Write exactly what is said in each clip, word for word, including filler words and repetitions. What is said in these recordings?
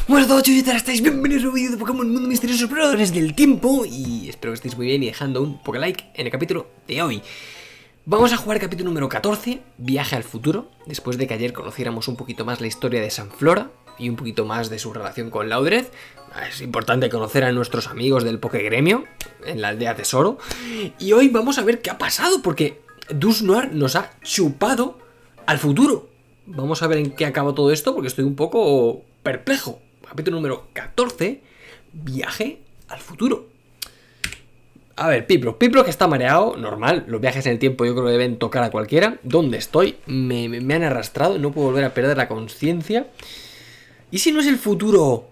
Buenas a todos, yo estáis bienvenidos a un vídeo de Pokémon Mundo Misterioso Exploradores del Tiempo. Y espero que estéis muy bien y dejando un Poké-like en el capítulo de hoy. Vamos a jugar el capítulo número catorce, Viaje al futuro. Después de que ayer conociéramos un poquito más la historia de Sanflora y un poquito más de su relación con Laudred. Es importante conocer a nuestros amigos del Pokégremio en la aldea Tesoro. Y hoy vamos a ver qué ha pasado, porque Dusknoir nos ha chupado al futuro. Vamos a ver en qué acaba todo esto, porque estoy un poco perplejo. Capítulo número catorce, Viaje al futuro. A ver, Piplup, Piplup que está mareado, normal. Los viajes en el tiempo yo creo que deben tocar a cualquiera. ¿Dónde estoy? Me, me, me han arrastrado, no puedo volver a perder la conciencia. ¿Y si no es el futuro?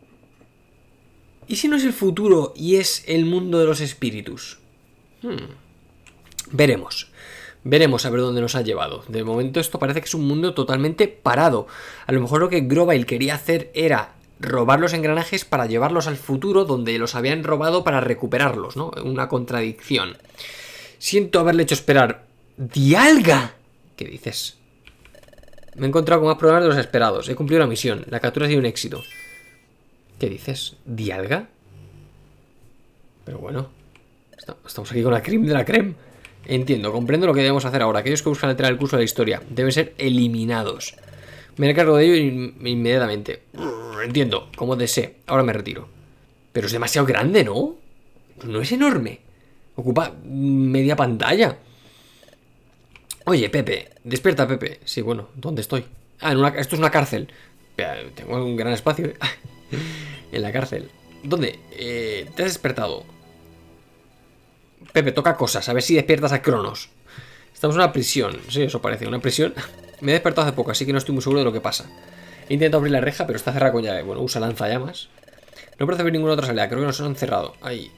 ¿Y si no es el futuro y es el mundo de los espíritus? Hmm. Veremos. Veremos a ver dónde nos ha llevado. De momento esto parece que es un mundo totalmente parado. A lo mejor lo que Grovyle quería hacer era robar los engranajes para llevarlos al futuro, donde los habían robado para recuperarlos, ¿no? Una contradicción. Siento haberle hecho esperar. ¡Dialga! ¿Qué dices? Me he encontrado con más problemas de los esperados. He cumplido la misión. La captura ha sido un éxito. ¿Qué dices? ¿Dialga? Pero bueno. Estamos aquí con la creme de la creme. Entiendo, comprendo lo que debemos hacer ahora. Aquellos que buscan alterar el curso de la historia deben ser eliminados. Me encargo de ello inmediatamente. Entiendo, como desee. Ahora me retiro. Pero es demasiado grande, ¿no? No es enorme. Ocupa media pantalla. Oye, Pepe. Despierta, Pepe. Sí, bueno, ¿dónde estoy? Ah, en una... esto es una cárcel. Tengo un gran espacio en la cárcel. ¿Dónde? Eh, ¿Te has despertado? Pepe, toca cosas, a ver si despiertas a Cronos. Estamos en una prisión, sí, eso parece, una prisión. Me he despertado hace poco, así que no estoy muy seguro de lo que pasa. He intentado abrir la reja, pero está cerrada con llave. Bueno, usa lanzallamas. No parece haber ninguna otra salida, creo que nos han cerrado. Ahí.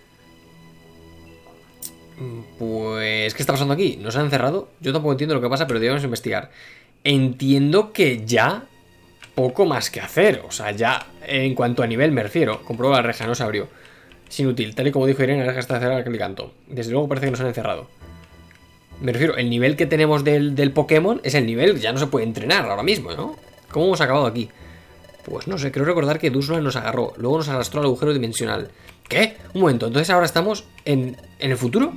Pues, ¿qué está pasando aquí? ¿Nos han encerrado? Yo tampoco entiendo lo que pasa, pero debemos investigar. Entiendo que ya poco más que hacer. O sea, ya en cuanto a nivel me refiero. Comprueba la reja, no se abrió. Es inútil, tal y como dijo Irene, la reja está cerrada al canto. Desde luego parece que nos han encerrado. Me refiero, el nivel que tenemos del, del Pokémon es el nivel, ya no se puede entrenar ahora mismo, ¿no? ¿Cómo hemos acabado aquí? Pues no sé, creo recordar que Dusknoir nos agarró, luego nos arrastró al agujero dimensional. ¿Qué? Un momento, entonces ahora estamos en, en el futuro.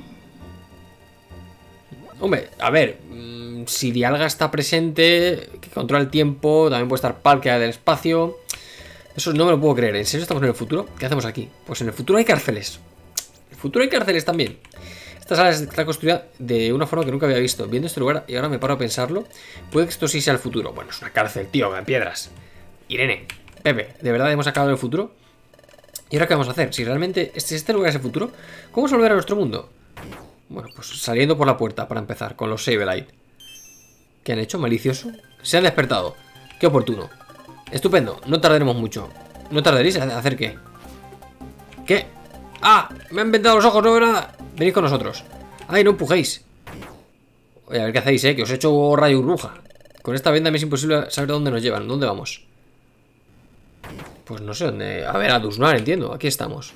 Hombre, a ver, mmm, si Dialga está presente, que controla el tiempo, también puede estar Palkia del espacio. Eso no me lo puedo creer. ¿En serio estamos en el futuro? ¿Qué hacemos aquí? Pues en el futuro hay cárceles. En el futuro hay cárceles también. Esta sala está construida de una forma que nunca había visto. Viendo este lugar, y ahora me paro a pensarlo, puede que esto sí sea el futuro. Bueno, es una cárcel, tío, con piedras. Irene, Pepe, ¿de verdad hemos acabado el futuro? ¿Y ahora qué vamos a hacer? Si realmente si este lugar es el futuro, ¿cómo volver a nuestro mundo? Bueno, pues saliendo por la puerta, para empezar, con los Sableye. ¿Qué han hecho? ¿Malicioso? Se han despertado. Qué oportuno. Estupendo, no tardaremos mucho. ¿No tardaréis a hacer qué? ¿Qué? ¡Ah! Me han vendado los ojos, no veo nada. Venid con nosotros. ¡Ay, no empujéis! Oye, a ver qué hacéis, eh, que os he hecho rayo y bruja. Con esta venda me es imposible saber dónde nos llevan. ¿Dónde vamos? Pues no sé dónde. A ver, a Dusknoir, entiendo. Aquí estamos.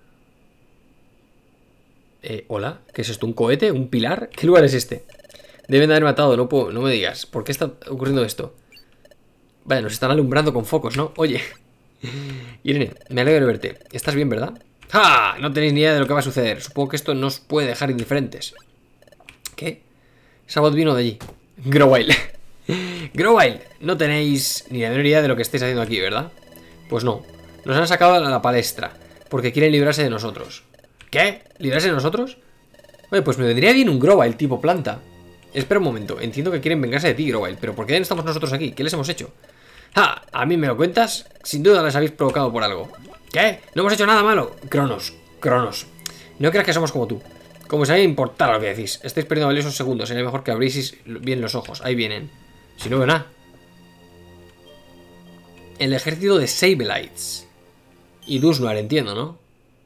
Eh, hola, ¿qué es esto? ¿Un cohete? ¿Un pilar? ¿Qué lugar es este? Deben de haber matado, no puedo, no me digas. ¿Por qué está ocurriendo esto? Vaya, nos están alumbrando con focos, ¿no? Oye, Irene, me alegro de verte. ¿Estás bien, verdad? ¡Ja! No tenéis ni idea de lo que va a suceder. Supongo que esto no os puede dejar indiferentes. ¿Qué? Esa voz vino de allí. Grovyle. Grovyle, no tenéis ni la menor idea de lo que estáis haciendo aquí, ¿verdad? Pues no. Nos han sacado a la palestra porque quieren librarse de nosotros. ¿Qué? ¿Librarse de nosotros? Oye, pues me vendría bien un Grovyle tipo planta. Espera un momento, entiendo que quieren vengarse de ti, Grovyle, pero ¿por qué estamos nosotros aquí? ¿Qué les hemos hecho? ¡Ah! ¿A mí me lo cuentas? Sin duda les habéis provocado por algo. ¿Qué? No hemos hecho nada malo. Cronos, Cronos, no creas que somos como tú. Como si a mí me importara lo que decís. Estáis perdiendo valiosos segundos. Sería mejor que abrieseis bien los ojos. Ahí vienen. Si no veo nada. El ejército de Sableites. Y Dusknoir, entiendo, ¿no?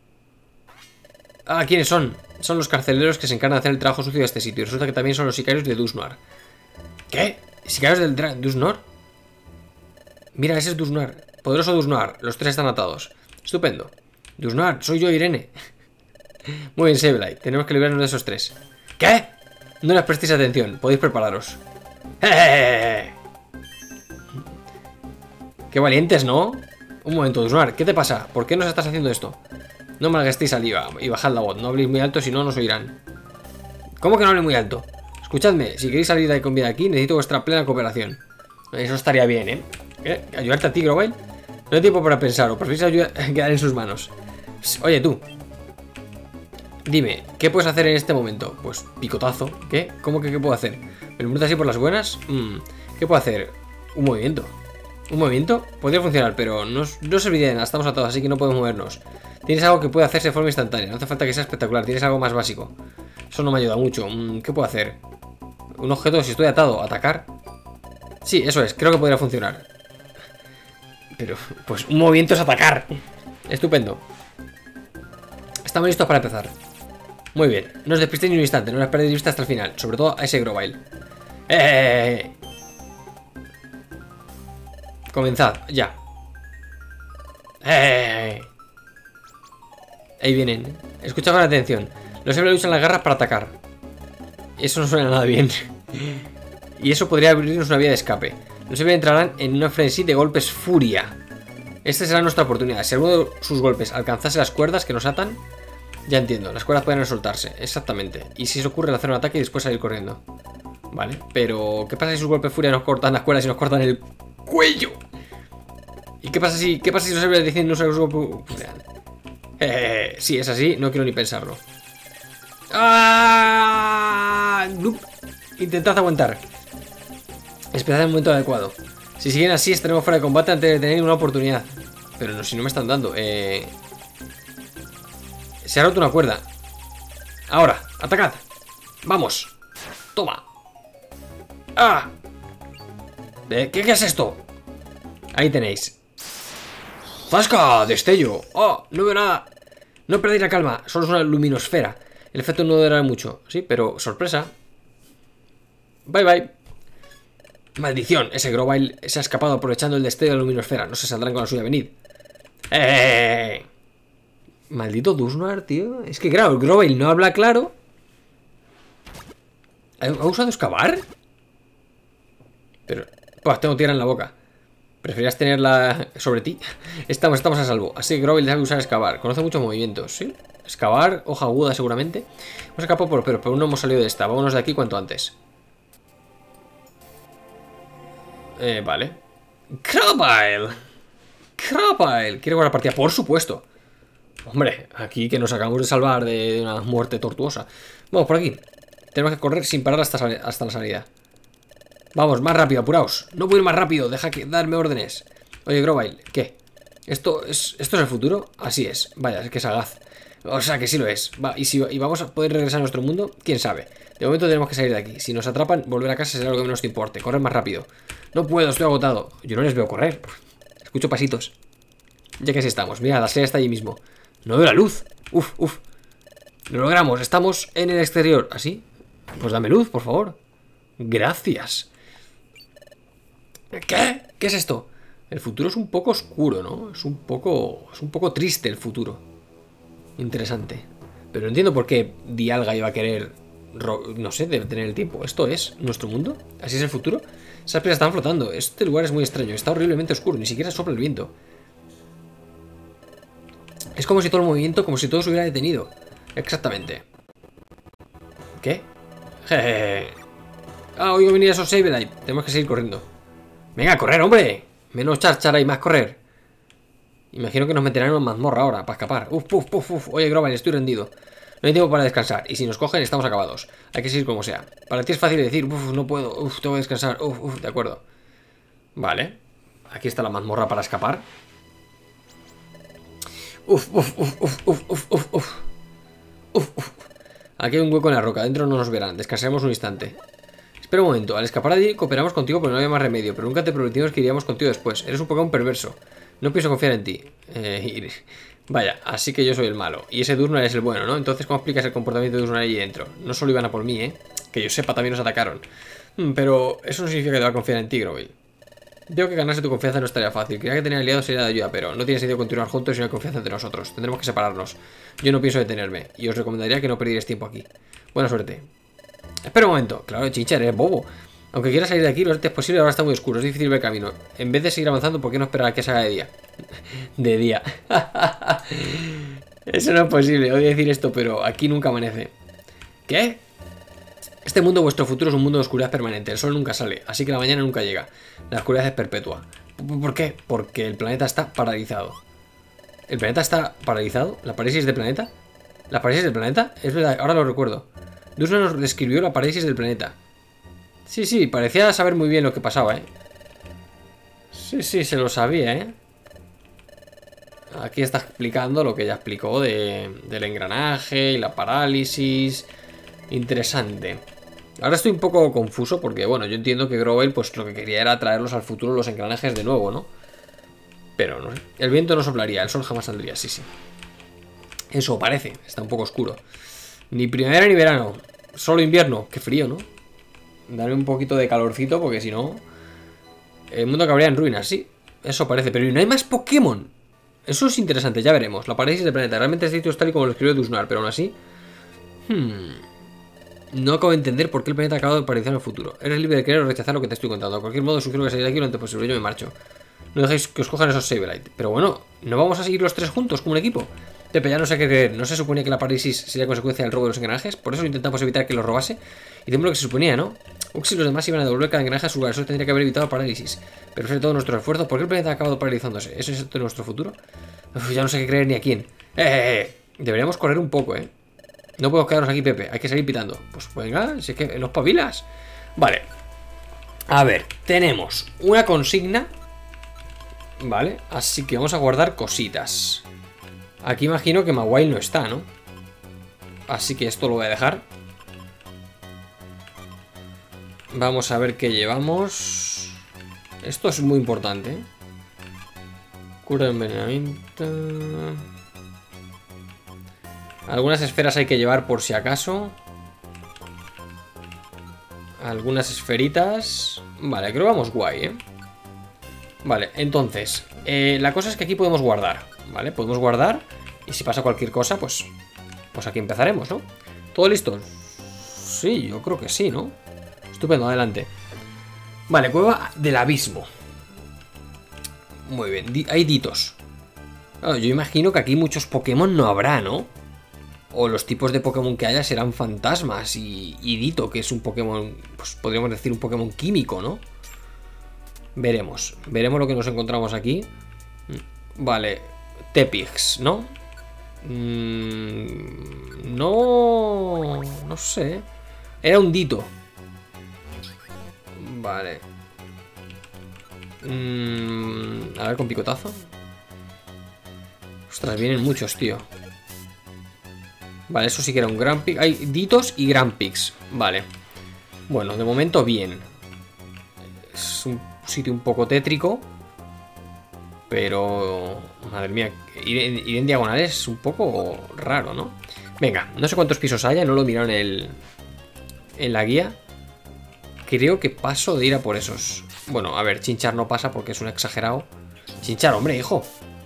Ah, ¿quiénes son? Son los carceleros que se encargan de hacer el trabajo sucio de este sitio. Resulta que también son los sicarios de Dusknoir. ¿Qué? ¿Sicarios del Dusknoir? Mira, ese es Dusknoir. Poderoso Dusknoir. Los tres están atados. Estupendo. Dusknoir, soy yo, Irene. Muy bien, Sableye. Tenemos que librarnos de esos tres. ¿Qué? No les prestéis atención. Podéis prepararos. ¡Eh! Qué valientes, ¿no? Un momento, Dusnar, ¿qué te pasa? ¿Por qué nos estás haciendo esto? No malgastéis saliva y bajad la voz. No habléis muy alto, si no nos oirán. ¿Cómo que no hable muy alto? Escuchadme, si queréis salir de con vida aquí, necesito vuestra plena cooperación. Eso estaría bien, ¿eh? ¿Eh? ¿Ayudarte a ti, Grovyle? No hay tiempo para pensar, o preferís ayudar a quedar en sus manos. Psst, oye, tú. Dime, ¿qué puedes hacer en este momento? Pues picotazo. ¿Qué? ¿Cómo que qué puedo hacer? ¿Me lo así por las buenas? Mm, ¿qué puedo hacer? Un movimiento. ¿Un movimiento? Podría funcionar, pero no, no serviría de nada. Estamos atados, así que no podemos movernos. Tienes algo que puede hacerse de forma instantánea. No hace falta que sea espectacular. Tienes algo más básico. Eso no me ayuda mucho. Mm, ¿qué puedo hacer? Un objeto si estoy atado. ¿Atacar? Sí, eso es. Creo que podría funcionar. Pero, pues un movimiento es atacar. Estupendo. Estamos listos para empezar. Muy bien. No os despistéis ni un instante. No os perdéis de vista hasta el final. Sobre todo a ese Grovyle. ¡Eh! Comenzad, ya. ¡Eh! Ahí vienen. Escucha con atención. Los héroes usan las garras para atacar. Eso no suena nada bien. Y eso podría abrirnos una vía de escape. Los héroes entrarán en una frenesí de golpes furia. Esta será nuestra oportunidad. Si alguno de sus golpes alcanzase las cuerdas que nos atan. Ya entiendo, las cuerdas pueden soltarse. Exactamente. Y si se ocurre hacer un ataque y después salir corriendo. Vale, pero ¿qué pasa si sus golpes furia nos cortan las cuerdas y nos cortan el cuello? ¿Y qué pasa si, qué pasa si los héroes deciden no usar los golpes? Eh, sí, es así, no quiero ni pensarlo. ¡Ah! Intentad aguantar. Esperad el momento adecuado. Si siguen así, estaremos fuera de combate antes de tener una oportunidad. Pero no, si no me están dando. Eh... Se ha roto una cuerda. Ahora, atacad. Vamos. Toma. ¡Ah! ¿Qué, qué es esto? Ahí tenéis. ¡Zasca! ¡Destello! ¡Oh! No veo nada. No perdéis la calma. Solo es una luminosfera. El efecto no durará mucho. Sí, pero sorpresa. Bye bye. Maldición. Ese Grovyle se ha escapado aprovechando el destello de la luminosfera. No se saldrán con la suya. Venid. ¡Eh! Maldito Dusnar, tío. Es que claro, el Grovyle no habla claro. ¿Ha usado excavar? Pero... Pues tengo tierra en la boca. ¿Preferías tenerla sobre ti? Estamos, estamos a salvo. Así que Grovyle sabe usar excavar. Conoce muchos movimientos, ¿sí? Excavar, hoja aguda seguramente. Hemos escapado por pero, pero no hemos salido de esta. Vámonos de aquí cuanto antes. Eh, vale. Grovyle. Grovyle. ¿Quiere jugar la partida? Por supuesto. Hombre, aquí que nos acabamos de salvar de una muerte tortuosa. Vamos, por aquí. Tenemos que correr sin parar hasta, hasta la salida. Vamos, más rápido, apuraos. No voy a ir más rápido, deja que darme órdenes. Oye, Grovyle, ¿qué? ¿Esto es, ¿Esto es el futuro? Así es. Vaya, es que sagaz. O sea, que sí lo es. Va, y si y vamos a poder regresar a nuestro mundo, quién sabe. De momento tenemos que salir de aquí. Si nos atrapan, volver a casa será lo que menos te importe. Correr más rápido. No puedo, estoy agotado. Yo no les veo correr. Escucho pasitos. Ya que así estamos. Mira, la sede está allí mismo. No veo la luz. Uf, uf. Lo logramos. Estamos en el exterior. ¿Así? Pues dame luz, por favor. Gracias. ¿Qué? ¿Qué es esto? El futuro es un poco oscuro, ¿no? Es un poco... Es un poco triste el futuro. Interesante. Pero no entiendo por qué Dialga iba a querer... No sé, debe tener el tiempo. ¿Esto es nuestro mundo? ¿Así es el futuro? Esas piedras están flotando. Este lugar es muy extraño. Está horriblemente oscuro. Ni siquiera sopla el viento. Es como si todo el movimiento, como si todo se hubiera detenido. Exactamente. ¿Qué? Jejeje. Ah, oigo venir a esos Sableye. Tenemos que seguir corriendo. Venga, a correr, hombre. Menos charchara y más correr. Imagino que nos meterán en una mazmorra ahora para escapar. Uf, puf, puf, uf. Oye, Grovyle, estoy rendido. No hay tiempo para descansar. Y si nos cogen, estamos acabados. Hay que seguir como sea. Para ti es fácil decir, uf, no puedo. Uf, tengo que descansar. Uf, uf, de acuerdo. Vale. Aquí está la mazmorra para escapar. Uf, uf, uf, uf, uf, uf, uf, uf. Uf, uf. Aquí hay un hueco en la roca. Dentro no nos verán. Descansaremos un instante. Espera un momento. Al escapar de allí cooperamos contigo porque no había más remedio. Pero nunca te prometimos que iríamos contigo después. Eres un Pokémon perverso. No pienso confiar en ti. Eh, y... Vaya, así que yo soy el malo. Y ese Dusnar es el bueno, ¿no? Entonces, ¿cómo explicas el comportamiento de Dusnar allí dentro? No solo iban a por mí, ¿eh? Que yo sepa, también nos atacaron. Hmm, pero eso no significa que te va a confiar en ti, Grovyle. Veo que ganarse tu confianza no estaría fácil. Creía que tener aliados sería de ayuda, pero no tiene sentido continuar juntos si no hay confianza entre nosotros. Tendremos que separarnos. Yo no pienso detenerme, y os recomendaría que no perdierais tiempo aquí. Buena suerte. Espera un momento. Claro, Chincha, eres bobo. Aunque quieras salir de aquí lo antes posible, ahora está muy oscuro. Es difícil ver camino. En vez de seguir avanzando, ¿por qué no esperar a que se haga de día? De día. Eso no es posible, odio decir esto, pero aquí nunca amanece. ¿Qué? Este mundo, vuestro futuro, es un mundo de oscuridad permanente. El sol nunca sale, así que la mañana nunca llega. La oscuridad es perpetua. ¿Por qué? Porque el planeta está paralizado. ¿El planeta está paralizado? ¿La parálisis del planeta? ¿La parálisis del planeta? Es verdad, ahora lo recuerdo. Dusner nos describió la parálisis del planeta. Sí, sí, parecía saber muy bien lo que pasaba, ¿eh? Sí, sí, se lo sabía, ¿eh? Aquí está explicando lo que ya explicó de, del engranaje y la parálisis. Interesante. Ahora estoy un poco confuso porque, bueno, yo entiendo que Grovel pues lo que quería era traerlos al futuro los engranajes de nuevo, ¿no? Pero no sé. El viento no soplaría, el sol jamás saldría, sí, sí. Eso parece, está un poco oscuro. Ni primavera ni verano, solo invierno. Qué frío, ¿no? Darme un poquito de calorcito porque si no el mundo acabaría en ruinas, sí. Eso parece, pero no hay más Pokémon. Eso es interesante, ya veremos. La parálisis del planeta, realmente este sitio es tal y como lo escribió Dusnar, pero aún así Hmm no acabo de entender por qué el planeta ha acabado de paralizar en el futuro. Eres libre de querer o rechazar lo que te estoy contando. De cualquier modo, sugiero que salgáis de aquí lo antes posible. Yo me marcho. No dejéis que os cojan esos Sableye. Pero bueno, ¿no vamos a seguir los tres juntos como un equipo? Tepe, ya no sé qué creer. ¿No se suponía que la parálisis sería consecuencia del robo de los engranajes? Por eso intentamos evitar que los robase. Y tenemos lo que se suponía, ¿no? Ux y los demás iban a devolver cada engranaje a su lugar. Eso tendría que haber evitado la parálisis. Pero sobre todo nuestro esfuerzo. ¿Por qué el planeta ha acabado paralizándose? ¿Eso es nuestro futuro? Uf, ya no sé qué creer ni a quién. ¡Eh, eh, eh! Deberíamos correr un poco, ¿eh? No podemos quedarnos aquí, Pepe. Hay que salir pitando. Pues venga, si es que nos pavilas. Vale. A ver, tenemos una consigna. Vale, así que vamos a guardar cositas. Aquí imagino que Mawile no está, ¿no? Así que esto lo voy a dejar. Vamos a ver qué llevamos. Esto es muy importante, ¿eh? Cura de envenenamiento. Algunas esferas hay que llevar por si acaso. Algunas esferitas. Vale, creo que vamos guay, ¿eh? Vale, entonces eh, la cosa es que aquí podemos guardar. Vale, podemos guardar. Y si pasa cualquier cosa, pues Pues aquí empezaremos, ¿no? ¿Todo listo? Sí, yo creo que sí, ¿no? Estupendo, adelante. Vale, cueva del abismo. Muy bien, hay ditos. Claro, yo imagino que aquí muchos Pokémon no habrá, ¿no? O los tipos de Pokémon que haya serán fantasmas y, y Dito, que es un Pokémon, pues podríamos decir un Pokémon químico, ¿no? Veremos, veremos lo que nos encontramos aquí. Vale, Tepix, ¿no? Mm, no, no sé. Era un Dito. Vale. Mm, a ver, con picotazo. Ostras, vienen muchos, tío. Vale, eso sí que era un Grampix. Hay Ditos y Grampix. Vale. Bueno, de momento bien. Es un sitio un poco tétrico. Pero... madre mía, ir en, ir en diagonales es un poco raro, ¿no? Venga, no sé cuántos pisos haya. No lo he mirado en el... en la guía. Creo que paso de ir a por esos. Bueno, a ver, Chinchar no pasa porque es un exagerado. Chinchar, hombre, hijo.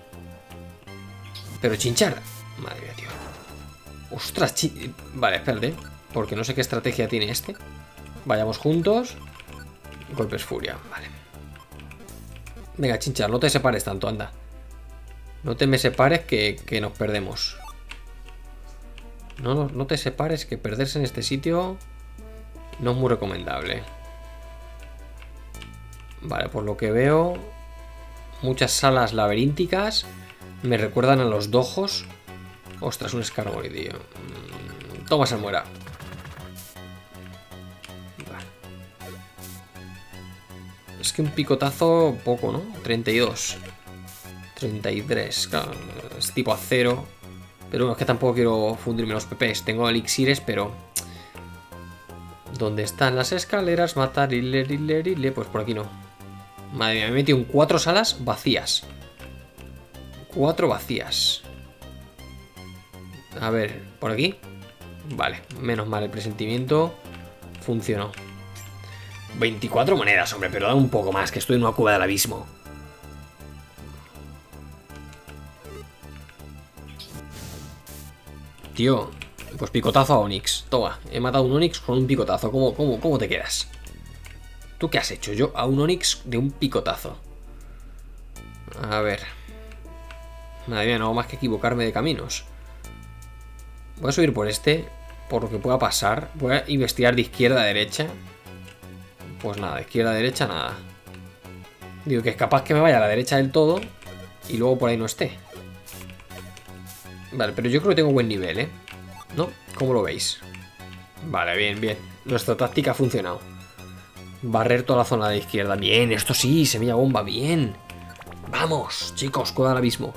Pero Chinchar... madre mía, tío. Ostras, chi... vale, espérate. Porque no sé qué estrategia tiene este. Vayamos juntos. Golpes furia, vale. Venga, Chinchar, no te separes tanto, anda. No te me separes que, que nos perdemos. No, no, no te separes, que perderse en este sitio no es muy recomendable. Vale, por lo que veo, muchas salas laberínticas. Me recuerdan a los dojos. Ostras, un Skarmory, tío. Toma, se muera. Vale. Es que un picotazo poco, ¿no? treinta y dos. treinta y tres. Claro, es tipo acero. Pero bueno, es que tampoco quiero fundirme los P Ps. Tengo elixires, pero... ¿dónde están las escaleras? Matar, ile, ile, ile. Pues por aquí no. Madre mía, me he metido en cuatro salas vacías. Cuatro vacías. A ver, ¿por aquí? Vale, menos mal, el presentimiento funcionó. veinticuatro monedas, hombre, pero da un poco más, que estoy en una cueva del abismo. Tío, pues picotazo a Onix. Toma, he matado a un Onix con un picotazo. ¿Cómo, cómo, cómo te quedas? ¿Tú qué has hecho? Yo a un Onix de un picotazo. A ver. Madre mía, no hago más que equivocarme de caminos. Voy a subir por este, por lo que pueda pasar. Voy a investigar de izquierda a derecha. Pues nada, de izquierda a derecha nada. Digo que es capaz que me vaya a la derecha del todo y luego por ahí no esté. Vale, pero yo creo que tengo buen nivel, ¿eh? ¿No? ¿Cómo lo veis? Vale, bien, bien. Nuestra táctica ha funcionado. Barrer toda la zona de izquierda. Bien, esto sí, semilla bomba, bien. Vamos, chicos, cuidado al abismo.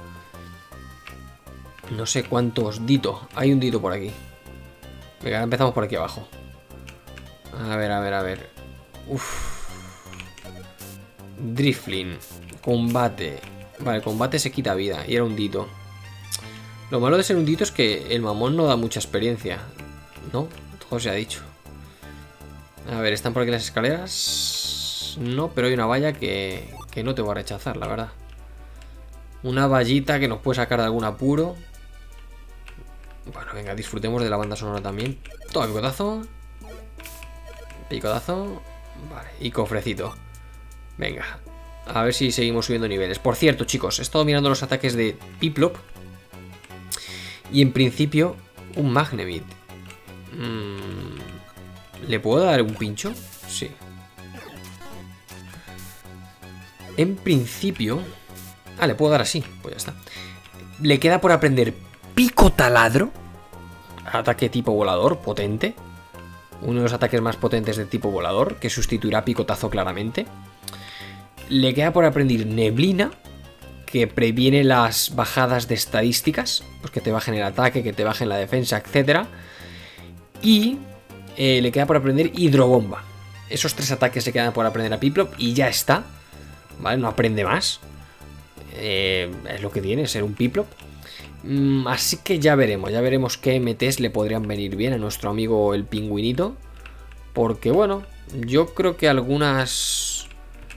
No sé cuántos. Dito, hay un Dito por aquí. Venga, empezamos por aquí abajo. A ver, a ver, a ver. Uff. Drifling. Combate. Vale, combate se quita vida. Y era un Dito. Lo malo de ser un Dito es que el mamón no da mucha experiencia, ¿no? Todo se ha dicho. A ver, ¿están por aquí las escaleras? No, pero hay una valla que, que no te voy a rechazar, la verdad. Una vallita que nos puede sacar de algún apuro. Bueno, venga, disfrutemos de la banda sonora también. Toma, picotazo. Picotazo. Vale, y cofrecito. Venga, a ver si seguimos subiendo niveles. Por cierto, chicos, he estado mirando los ataques de Piplup. Y en principio, un Magnemite. Mm, ¿Le puedo dar un pincho? Sí. En principio... Ah, le puedo dar así. Pues ya está. Le queda por aprender Pico Taladro. Ataque tipo volador, potente. Uno de los ataques más potentes de tipo volador, que sustituirá Picotazo claramente. Le queda por aprender Neblina, que previene las bajadas de estadísticas, pues que te bajen el ataque, que te bajen la defensa, etcétera. Y eh, le queda por aprender Hidrobomba. Esos tres ataques se quedan por aprender a Piplup y ya está. ¿Vale? No aprende más. Eh, es lo que tiene, ser un Piplup. Mm, así que ya veremos, ya veremos qué M Ts le podrían venir bien a nuestro amigo el pingüinito. Porque bueno, yo creo que algunas...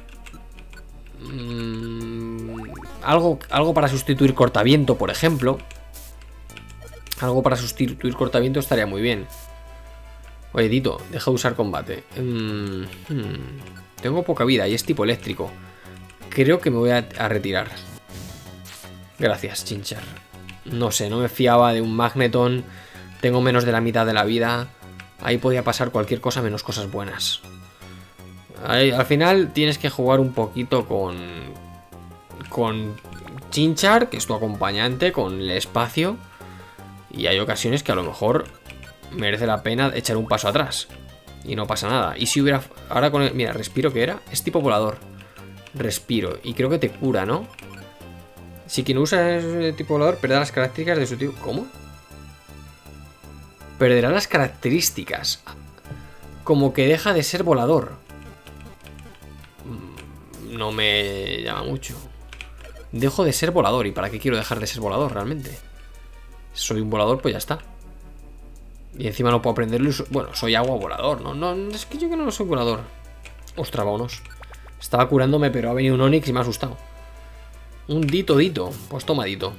Mm, algo, algo para sustituir cortaviento, por ejemplo. Algo para sustituir cortaviento estaría muy bien. Oye, Dito, deja de usar combate. Mm, hmm, tengo poca vida y es tipo eléctrico. Creo que me voy a, a retirar. Gracias, Chinchar. No sé, no me fiaba de un Magneton. Tengo menos de la mitad de la vida. Ahí podía pasar cualquier cosa menos cosas buenas. Ahí, al final tienes que jugar un poquito con... Con Chinchar, que es tu acompañante, con el espacio. Y hay ocasiones que a lo mejor merece la pena echar un paso atrás. Y no pasa nada. Y si hubiera... Ahora con el... Mira, respiro que era. Es tipo volador. Respiro. Y creo que te cura, ¿no? Si quien usa ese tipo volador perderá las características de su tipo... ¿Cómo? Perderá las características. Como que deja de ser volador. No me llama mucho. Dejo de ser volador. ¿Y para qué quiero dejar de ser volador realmente? Soy un volador, pues ya está. Y encima no puedo aprenderlo. Bueno, soy agua volador. No, no, es que yo que no soy volador. Ostras, vámonos. Estaba curándome, pero ha venido un Onix y me ha asustado. Un Dito, Dito. Pues toma, Dito.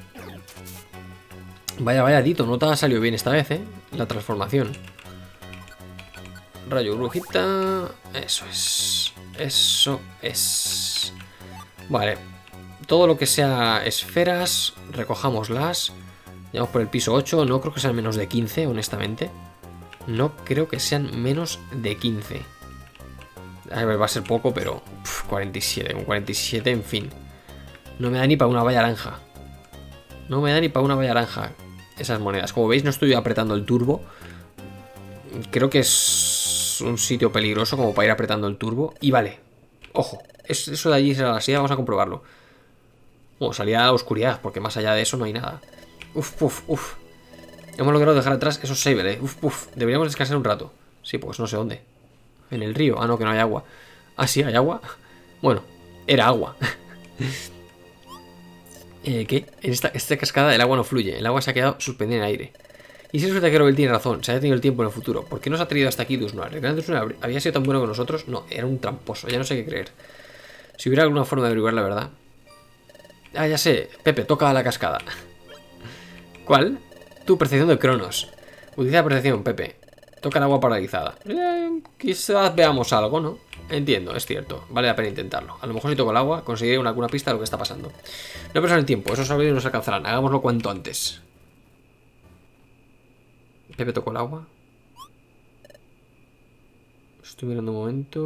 Vaya, vaya, Dito. No te ha salido bien esta vez, ¿eh? La transformación. Rayo brujita. Eso es. Eso es. Vale. Todo lo que sea esferas, recojámoslas. Vamos por el piso ocho. No creo que sean menos de quince, honestamente. No creo que sean menos de quince. A ver, va a ser poco, pero... Uf, cuarenta y siete. Con cuarenta y siete, en fin. No me da ni para una valla naranja. No me da ni para una valla naranja esas monedas. Como veis, no estoy apretando el turbo. Creo que es un sitio peligroso como para ir apretando el turbo. Y vale. Ojo. Eso de allí será la salida. Vamos a comprobarlo. Bueno, salida a la oscuridad, porque más allá de eso no hay nada. Uf, uf, uf. Hemos logrado dejar atrás esos Saber, eh. Uf, uf. Deberíamos descansar un rato. Sí, pues no sé dónde. En el río. Ah, no, que no hay agua. Ah, sí, hay agua. Bueno, era agua. eh, ¿Qué? En esta, esta cascada el agua no fluye. El agua se ha quedado suspendida en el aire. Y si resulta que Robel tiene razón, se haya tenido el tiempo en el futuro. ¿Por qué nos ha traído hasta aquí Dunsnoir? ¿El gran Dunsnoir había sido tan bueno con nosotros? No, era un tramposo. Ya no sé qué creer. Si hubiera alguna forma de averiguar la verdad. Ah, ya sé. Pepe, toca la cascada. ¿Cuál? Tu percepción de Cronos. Utiliza la percepción, Pepe. Toca el agua paralizada. Eh, quizás veamos algo, ¿no? Entiendo, es cierto. Vale la pena intentarlo. A lo mejor si toco el agua conseguiré una, una pista de lo que está pasando. No pasa el tiempo, esos saberes nos alcanzarán. Hagámoslo cuanto antes. Pepe tocó el agua. Estoy mirando un momento.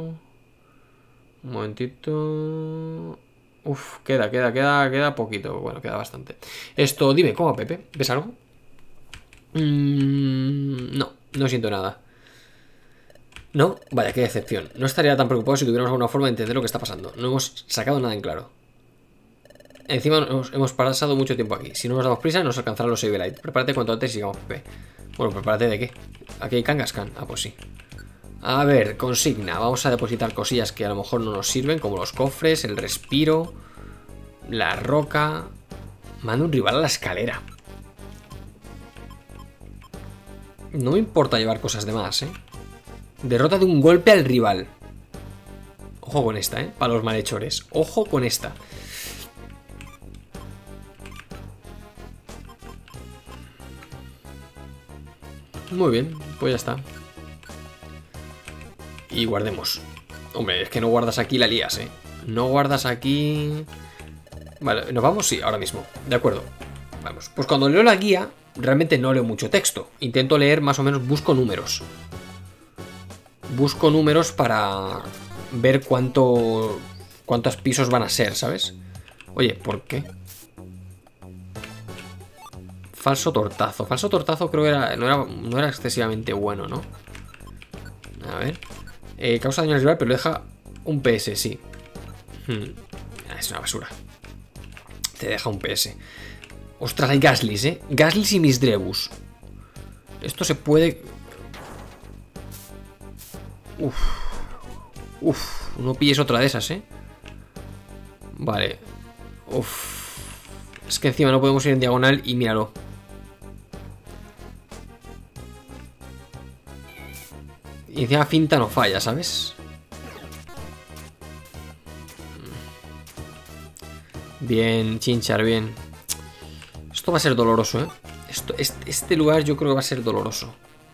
Un momentito. Uf, queda, queda, queda, queda poquito. Bueno, queda bastante. Esto, dime, ¿cómo va Pepe? ¿Ves algo? Mm, no, no siento nada. No, vaya, qué decepción. No estaría tan preocupado si tuviéramos alguna forma de entender lo que está pasando. No hemos sacado nada en claro. Encima nos hemos pasado mucho tiempo aquí. Si no nos damos prisa, nos alcanzarán los Sableye. Prepárate cuanto antes y sigamos, Pepe. Bueno, prepárate de qué. Aquí hay Kangaskhan. Ah, pues sí. A ver, consigna. Vamos a depositar cosillas que a lo mejor no nos sirven, como los cofres, el respiro, la roca. Manda un rival a la escalera. No me importa llevar cosas de más, ¿eh? Derrota de un golpe al rival. Ojo con esta, ¿eh? Para los malhechores. Ojo con esta. Muy bien, pues ya está. Y guardemos. Hombre, es que no guardas aquí, la lías, ¿eh? No guardas aquí... Vale, ¿nos vamos? Sí, ahora mismo. De acuerdo. Vamos. Pues cuando leo la guía, realmente no leo mucho texto. Intento leer más o menos, busco números. Busco números para ver cuánto... cuántos pisos van a ser, ¿sabes? Oye, ¿por qué? Falso tortazo. Falso tortazo creo que era, no, era, no era excesivamente bueno, ¿no? A ver. Eh, causa daño al rival, pero le deja un P S, sí. Hmm. Es una basura. Te deja un P S. Ostras, hay Gastly, ¿eh? Gastly y Misdreavus. Esto se puede... Uf. Uf. No pilles otra de esas, ¿eh? Vale. Uf. Es que encima no podemos ir en diagonal y míralo. Y encima finta no falla, ¿sabes? Bien, Chinchar, bien. Esto va a ser doloroso, ¿eh? Esto, este, este lugar yo creo que va a ser doloroso.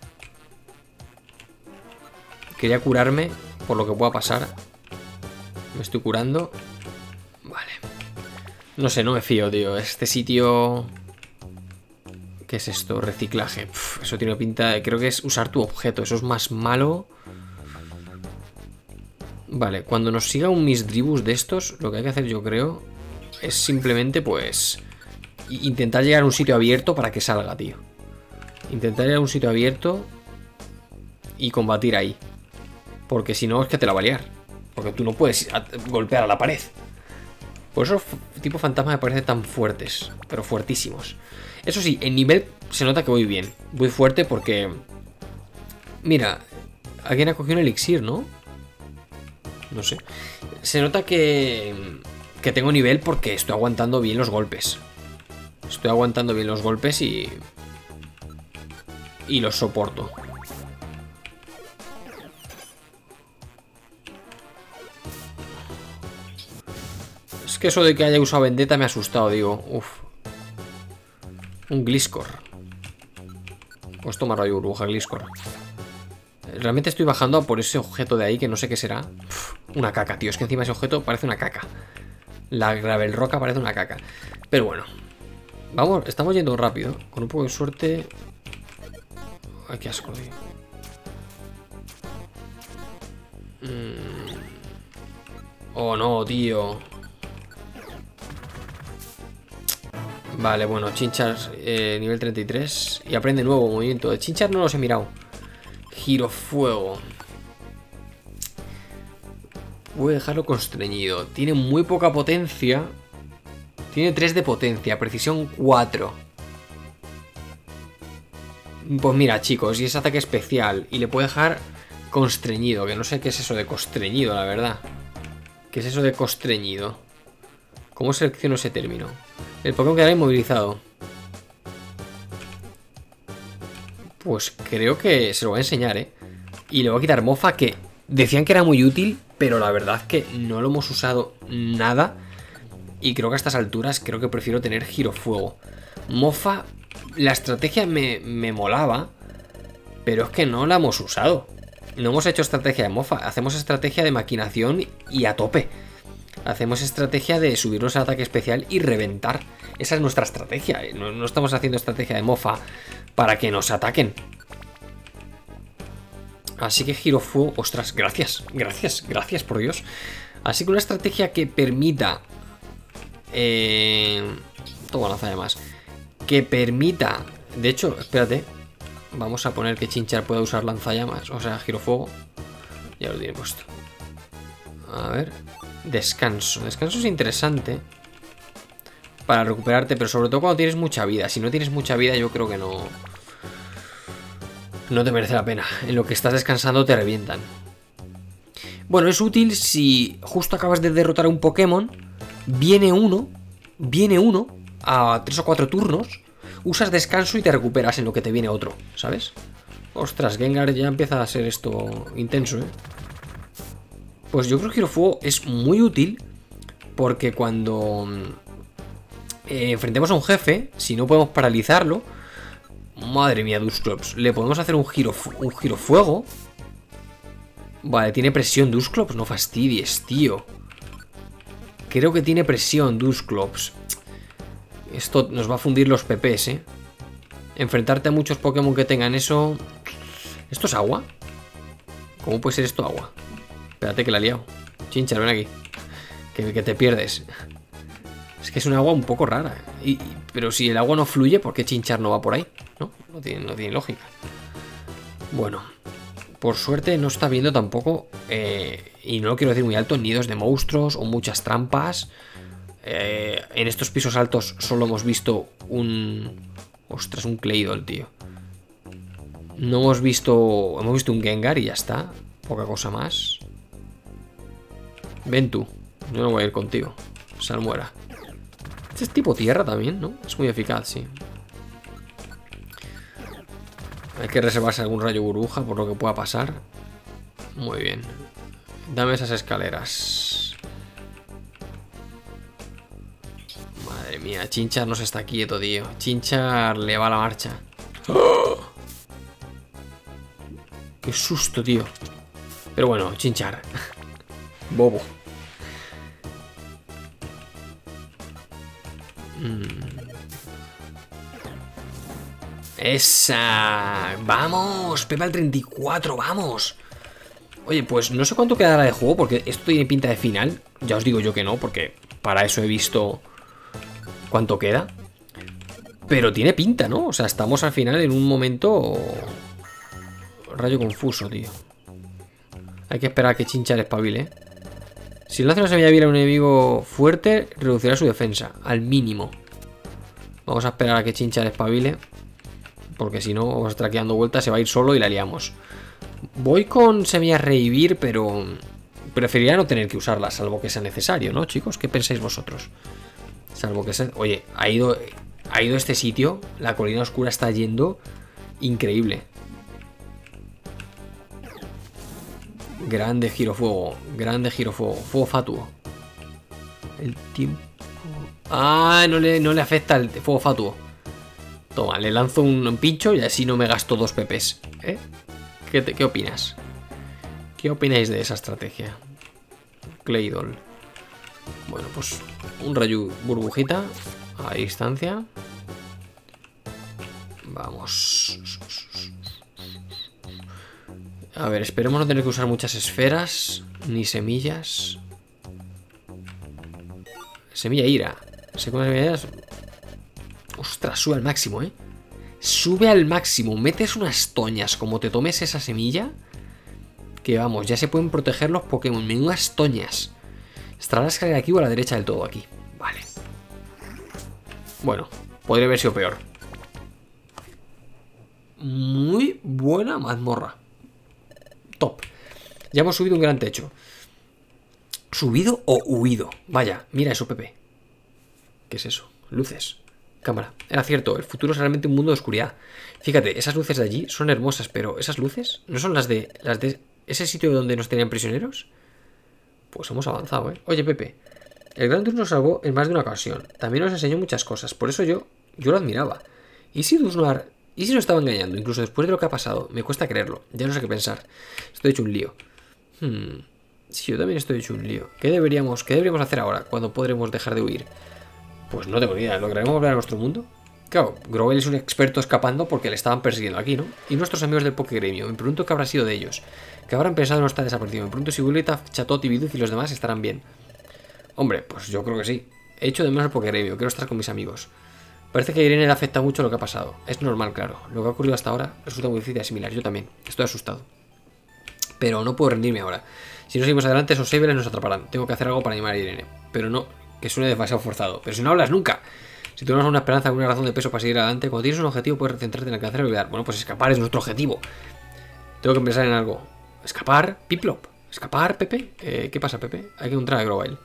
Quería curarme por lo que pueda pasar. Me estoy curando. Vale. No sé, no me fío, tío. Este sitio... ¿Qué es esto? Reciclaje. Uf, eso tiene pinta de... Creo que es usar tu objeto. Eso es más malo. Vale, cuando nos siga un Misdreavus de estos, lo que hay que hacer yo creo es simplemente pues... intentar llegar a un sitio abierto para que salga, tío. Intentar llegar a un sitio abierto y combatir ahí. Porque si no es que te la va a liar. Porque tú no puedes golpear a la pared. Por eso tipo fantasma me parecen tan fuertes. Pero fuertísimos. Eso sí, en nivel se nota que voy bien. Voy fuerte porque... Mira, alguien ha cogido un elixir, ¿no? No sé. Se nota que... que tengo nivel porque estoy aguantando bien los golpes. Estoy aguantando bien los golpes y... y los soporto. Es que eso de que haya usado Vendetta me ha asustado, digo. Uf. Un Gliscor. Pues toma rayo burbuja, Gliscor. Realmente estoy bajando por ese objeto de ahí que no sé qué será. Uf, una caca, tío. Es que encima ese objeto parece una caca. La Gravel Roca parece una caca. Pero bueno. Vamos, estamos yendo rápido. Con un poco de suerte... Ay, qué asco, tío. Mm. Oh, no, tío. Vale, bueno, Chinchar eh, nivel treinta y tres. Y aprende nuevo movimiento. De Chinchar no los he mirado. Girofuego. Voy a dejarlo constreñido. Tiene muy poca potencia. Tiene tres de potencia. Precisión cuatro. Pues mira, chicos, y es ataque especial. Y le puedo dejar constreñido. Que no sé qué es eso de constreñido, la verdad. ¿Qué es eso de constreñido? ¿Cómo selecciono ese término? El Pokémon quedará inmovilizado. Pues creo que se lo voy a enseñar, ¿eh? Y le voy a quitar Mofa, que decían que era muy útil, pero la verdad que no lo hemos usado nada. Y creo que a estas alturas creo que prefiero tener Girofuego. Mofa, la estrategia me, me molaba, Pero es que no la hemos usado. No hemos hecho estrategia de mofa. Hacemos estrategia de maquinación y a tope. Hacemos estrategia de subirnos al ataque especial y reventar. Esa es nuestra estrategia. No, no estamos haciendo estrategia de mofa para que nos ataquen. Así que giro fuego. Ostras, gracias. Gracias, gracias por Dios. Así que una estrategia que permita... Eh... Toma lanzallamas. Que permita... De hecho, espérate. Vamos a poner que Chinchar pueda usar lanzallamas. O sea, girofuego. Ya lo tiene puesto. A ver. Descanso. Descanso es interesante para recuperarte, pero sobre todo cuando tienes mucha vida. Si no tienes mucha vida, yo creo que no... No te merece la pena. En lo que estás descansando te revientan. Bueno, es útil si justo acabas de derrotar a un Pokémon. Viene uno. Viene uno a tres o cuatro turnos. Usas descanso y te recuperas en lo que te viene otro, ¿sabes? Ostras, Gengar ya empieza a ser esto intenso, ¿eh? Pues yo creo que Girofuego es muy útil porque cuando eh, enfrentemos a un jefe, si no podemos paralizarlo, madre mía, Dusclops, le podemos hacer un giro, un girofuego. Vale, tiene presión Dusclops, no fastidies, tío. Creo que tiene presión Dusclops. Esto nos va a fundir los P Ps, ¿eh? Enfrentarte a muchos Pokémon que tengan eso... ¿Esto es agua? ¿Cómo puede ser esto agua? Espérate que la he liado. Chinchar, ven aquí. Que, que te pierdes. Es que es un agua un poco rara. Y, y, pero si el agua no fluye, ¿por qué Chinchar no va por ahí? No, no tiene, no tiene lógica. Bueno, por suerte no está viendo tampoco, eh, y no lo quiero decir muy alto, nidos de monstruos o muchas trampas. Eh, en estos pisos altos solo hemos visto un... Ostras, un Claydol, tío. No hemos visto... Hemos visto un Gengar y ya está. Poca cosa más. Ven tú. Yo no voy a ir contigo. Salmuera. Este es tipo tierra también, ¿no? Es muy eficaz, sí. Hay que reservarse algún rayo burbuja por lo que pueda pasar. Muy bien. Dame esas escaleras. Madre mía, Chinchar no se está quieto, tío. Chinchar le va a la marcha. ¡Oh! Qué susto, tío. Pero bueno, Chinchar. Bobo. Mm. Esa. Vamos, Pepa al treinta y cuatro, vamos. Oye, pues no sé cuánto quedará de juego, porque esto tiene pinta de final. Ya os digo yo que no, porque para eso he visto cuánto queda. Pero tiene pinta, ¿no? O sea, estamos al final en un momento... Rayo confuso, tío. Hay que esperar a que Chinchar espabile. Si lanza una semilla vil a un enemigo fuerte, reducirá su defensa al mínimo. Vamos a esperar a que Chinchar espabile, porque si no, vamos a estar quedando vueltas, se va a ir solo y la liamos. Voy con semillas revivir, pero preferiría no tener que usarlas, salvo que sea necesario, ¿no, chicos? ¿Qué pensáis vosotros? Salvo que sea... Oye, ha ido, ha ido este sitio, la colina oscura está yendo increíble. Grande girofuego, grande girofuego, fuego fatuo. El tiempo... Ah, no le, no le afecta el fuego fatuo. Toma, le lanzo un pincho y así no me gasto dos P Ps, ¿eh? ¿Qué, te, ¿Qué opinas? ¿Qué opináis de esa estrategia? Claydol. Bueno, pues un rayo burbujita a distancia. Vamos. A ver, esperemos no tener que usar muchas esferas ni semillas. Semilla ira. Segunda semilla. Ostras, sube al máximo, ¿eh? Sube al máximo. Metes unas toñas. Como te tomes esa semilla, que vamos, ya se pueden proteger los Pokémon. Menudas toñas. Estará la escalera aquí o a la derecha del todo aquí. Vale. Bueno, podría haber sido peor. Muy buena mazmorra. Top. Ya hemos subido un gran techo. ¿Subido o huido? Vaya, mira eso, Pepe. ¿Qué es eso? Luces. Cámara. Era cierto, el futuro es realmente un mundo de oscuridad. Fíjate, esas luces de allí son hermosas, pero ¿esas luces no son las de las de ese sitio donde nos tenían prisioneros? Pues hemos avanzado, ¿eh? Oye, Pepe, el Gran Dusnoar nos salvó en más de una ocasión. También nos enseñó muchas cosas, por eso yo, yo lo admiraba. ¿Y si Dusnoar ¿Y si nos estaba engañando? Incluso después de lo que ha pasado. Me cuesta creerlo. Ya no sé qué pensar. Estoy hecho un lío. Hmm. Sí, yo también estoy hecho un lío. ¿Qué deberíamos, qué deberíamos hacer ahora? ¿Cuándo podremos dejar de huir? Pues no tengo ni idea. ¿Lograremos volver a nuestro mundo? Claro, Grovel es un experto escapando porque le estaban persiguiendo aquí, ¿no? Y nuestros amigos del Pokégremio. Me pregunto qué habrá sido de ellos. ¿Qué habrán pensado no estar desaparecido? Me pregunto si Violeta, Chatot, Bidoof y los demás estarán bien. Hombre, pues yo creo que sí. He hecho de menos el Pokégremio. Quiero estar con mis amigos. Parece que a Irene le afecta mucho lo que ha pasado. Es normal, claro. Lo que ha ocurrido hasta ahora resulta muy difícil de asimilar. Yo también. Estoy asustado. Pero no puedo rendirme ahora. Si no seguimos adelante, esos Saberes nos atraparán. Tengo que hacer algo para animar a Irene. Pero no, que suene demasiado forzado. Pero si no hablas nunca. Si tú no has una esperanza, alguna razón de peso para seguir adelante, cuando tienes un objetivo puedes centrarte en alcanzar y olvidar. Bueno, pues escapar es nuestro objetivo. Tengo que pensar en algo. ¿Escapar? Piplop. ¿Escapar, Pepe? Eh, ¿Qué pasa, Pepe? Hay que encontrar a Grovyle.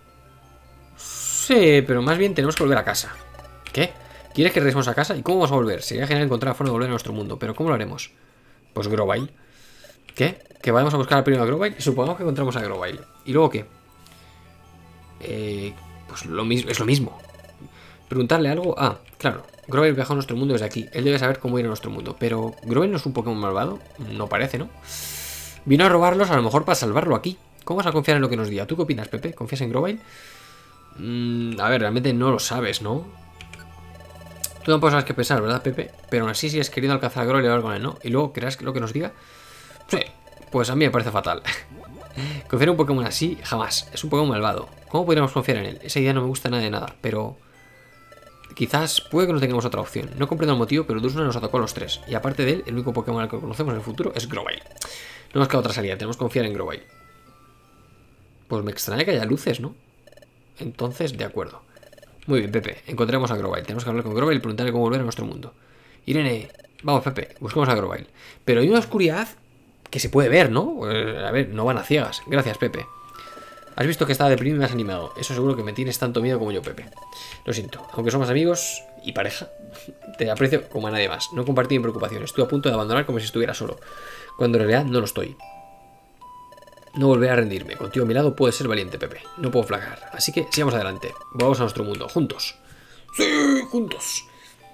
Sí, pero más bien tenemos que volver a casa. ¿Qué? ¿Quieres que regresemos a casa? ¿Y cómo vamos a volver? Sería genial encontrar la forma de volver a nuestro mundo. ¿Pero cómo lo haremos? Pues Grovyle. ¿Qué? Que vayamos a buscar al primero a Grovyle y supongamos que encontramos a Grovyle. ¿Y luego qué? Eh, pues lo mismo, es lo mismo. Preguntarle algo. Ah, claro. Grovyle viajó a nuestro mundo desde aquí. Él debe saber cómo ir a nuestro mundo. Pero ¿Grovyle no es un Pokémon malvado? No parece, ¿no? Vino a robarlos a lo mejor para salvarlo aquí. ¿Cómo vas a confiar en lo que nos diga? ¿Tú qué opinas, Pepe? ¿Confías en Grovyle? Mm, a ver, realmente no lo sabes, ¿no? Tú tampoco sabes qué pensar, ¿verdad, Pepe? Pero aún así sigues queriendo alcanzar a Grovyle y hablar con él, ¿no? ¿Y luego creas que lo que nos diga? Sí, pues a mí me parece fatal. Confiar en un Pokémon así, jamás. Es un Pokémon malvado. ¿Cómo podríamos confiar en él? Esa idea no me gusta nada de nada, pero... quizás puede que no tengamos otra opción. No comprendo el motivo, pero Dunsuna nos atacó a los tres. Y aparte de él, el único Pokémon al que conocemos en el futuro es Grovyle. No nos queda otra salida, tenemos que confiar en Grovyle. Pues me extraña que haya luces, ¿no? Entonces, de acuerdo. Muy bien, Pepe, encontremos a Grovyle. Tenemos que hablar con Grovyle y preguntarle cómo volver a nuestro mundo. Irene, vamos, Pepe, busquemos a Grovyle. Pero hay una oscuridad que se puede ver, ¿no? A ver, no van a ciegas. Gracias, Pepe. Has visto que estaba deprimido y me has animado. Eso seguro que me tienes tanto miedo como yo, Pepe. Lo siento. Aunque somos amigos y pareja, te aprecio como a nadie más. No compartí mi preocupación. Estuve a punto de abandonar como si estuviera solo, cuando en realidad no lo estoy. No volveré a rendirme. Contigo a mi lado puedes ser valiente, Pepe. No puedo flacar. Así que sigamos adelante. Vamos a nuestro mundo. Juntos. ¡Sí! ¡Juntos!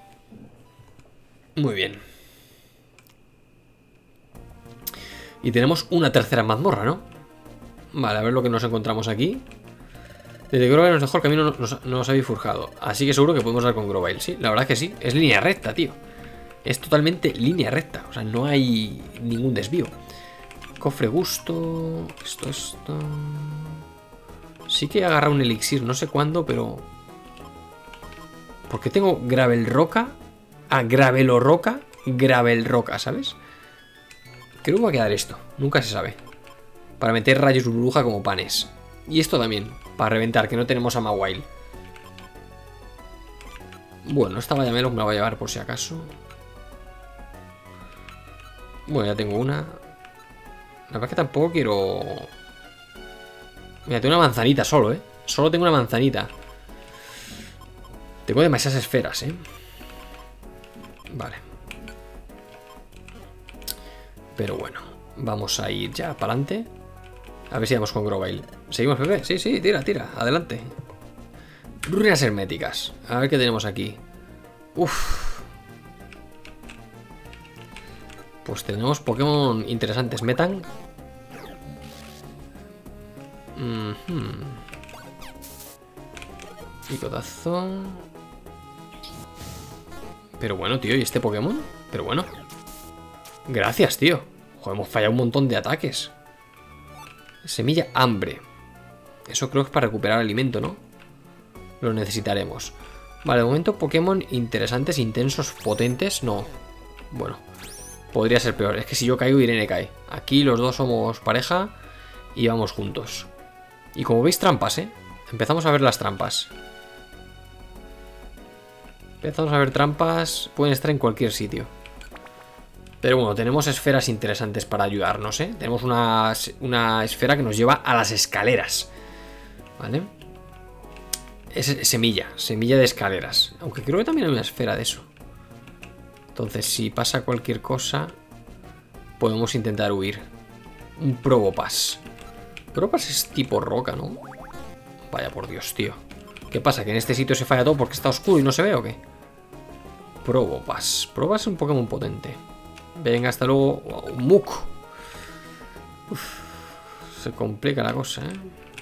Muy bien. Y tenemos una tercera mazmorra, ¿no? Vale, a ver lo que nos encontramos aquí. Desde Grovyle nos dejó el camino, nos, nos habéis forjado. Así que seguro que podemos hablar con Grovyle. Sí, la verdad es que sí. Es línea recta, tío. Es totalmente línea recta. O sea, no hay ningún desvío. Cofre gusto. Esto, esto. Sí que he agarrado un elixir, no sé cuándo, pero... ¿por qué tengo Gravel Roca? Ah, Gravelo Roca. Gravel Roca, ¿sabes? Creo que va a quedar esto. Nunca se sabe. Para meter rayos burbuja como panes. Y esto también. Para reventar, que no tenemos a Mawile. Bueno, esta vaya menos me la voy a llevar por si acaso. Bueno, ya tengo una. La verdad es que tampoco quiero... mira, tengo una manzanita solo, ¿eh? Solo tengo una manzanita. Tengo demasiadas esferas, ¿eh? Vale. Pero bueno, vamos a ir ya para adelante. A ver si vamos con Grovyle. ¿Seguimos, Pepe? Sí, sí, tira, tira, adelante. Runas herméticas. A ver qué tenemos aquí. Uf. Pues tenemos Pokémon interesantes. Metan. Mm-hmm. Picotazo. Pero bueno, tío, ¿y este Pokémon? Pero bueno. Gracias, tío. Joder, hemos fallado un montón de ataques. Semilla hambre. Eso creo que es para recuperar alimento, ¿no? Lo necesitaremos. Vale, de momento Pokémon interesantes, intensos, potentes. No. Bueno, podría ser peor. Es que si yo caigo, Irene cae. Aquí los dos somos pareja y vamos juntos. Y como veis, trampas, ¿eh? Empezamos a ver las trampas. Empezamos a ver trampas. Pueden estar en cualquier sitio. Pero bueno, tenemos esferas interesantes para ayudarnos, ¿eh? Tenemos una, una esfera que nos lleva a las escaleras. ¿Vale? Es semilla, semilla de escaleras. Aunque creo que también hay una esfera de eso. Entonces, si pasa cualquier cosa, podemos intentar huir. Un Probopass. Probopass es tipo roca, ¿no? Vaya por Dios, tío. ¿Qué pasa? ¿Que en este sitio se falla todo porque está oscuro y no se ve o qué? Probopass. Probopass es un Pokémon potente. Venga, hasta luego. Wow, un Muk. Uf, se complica la cosa, ¿eh?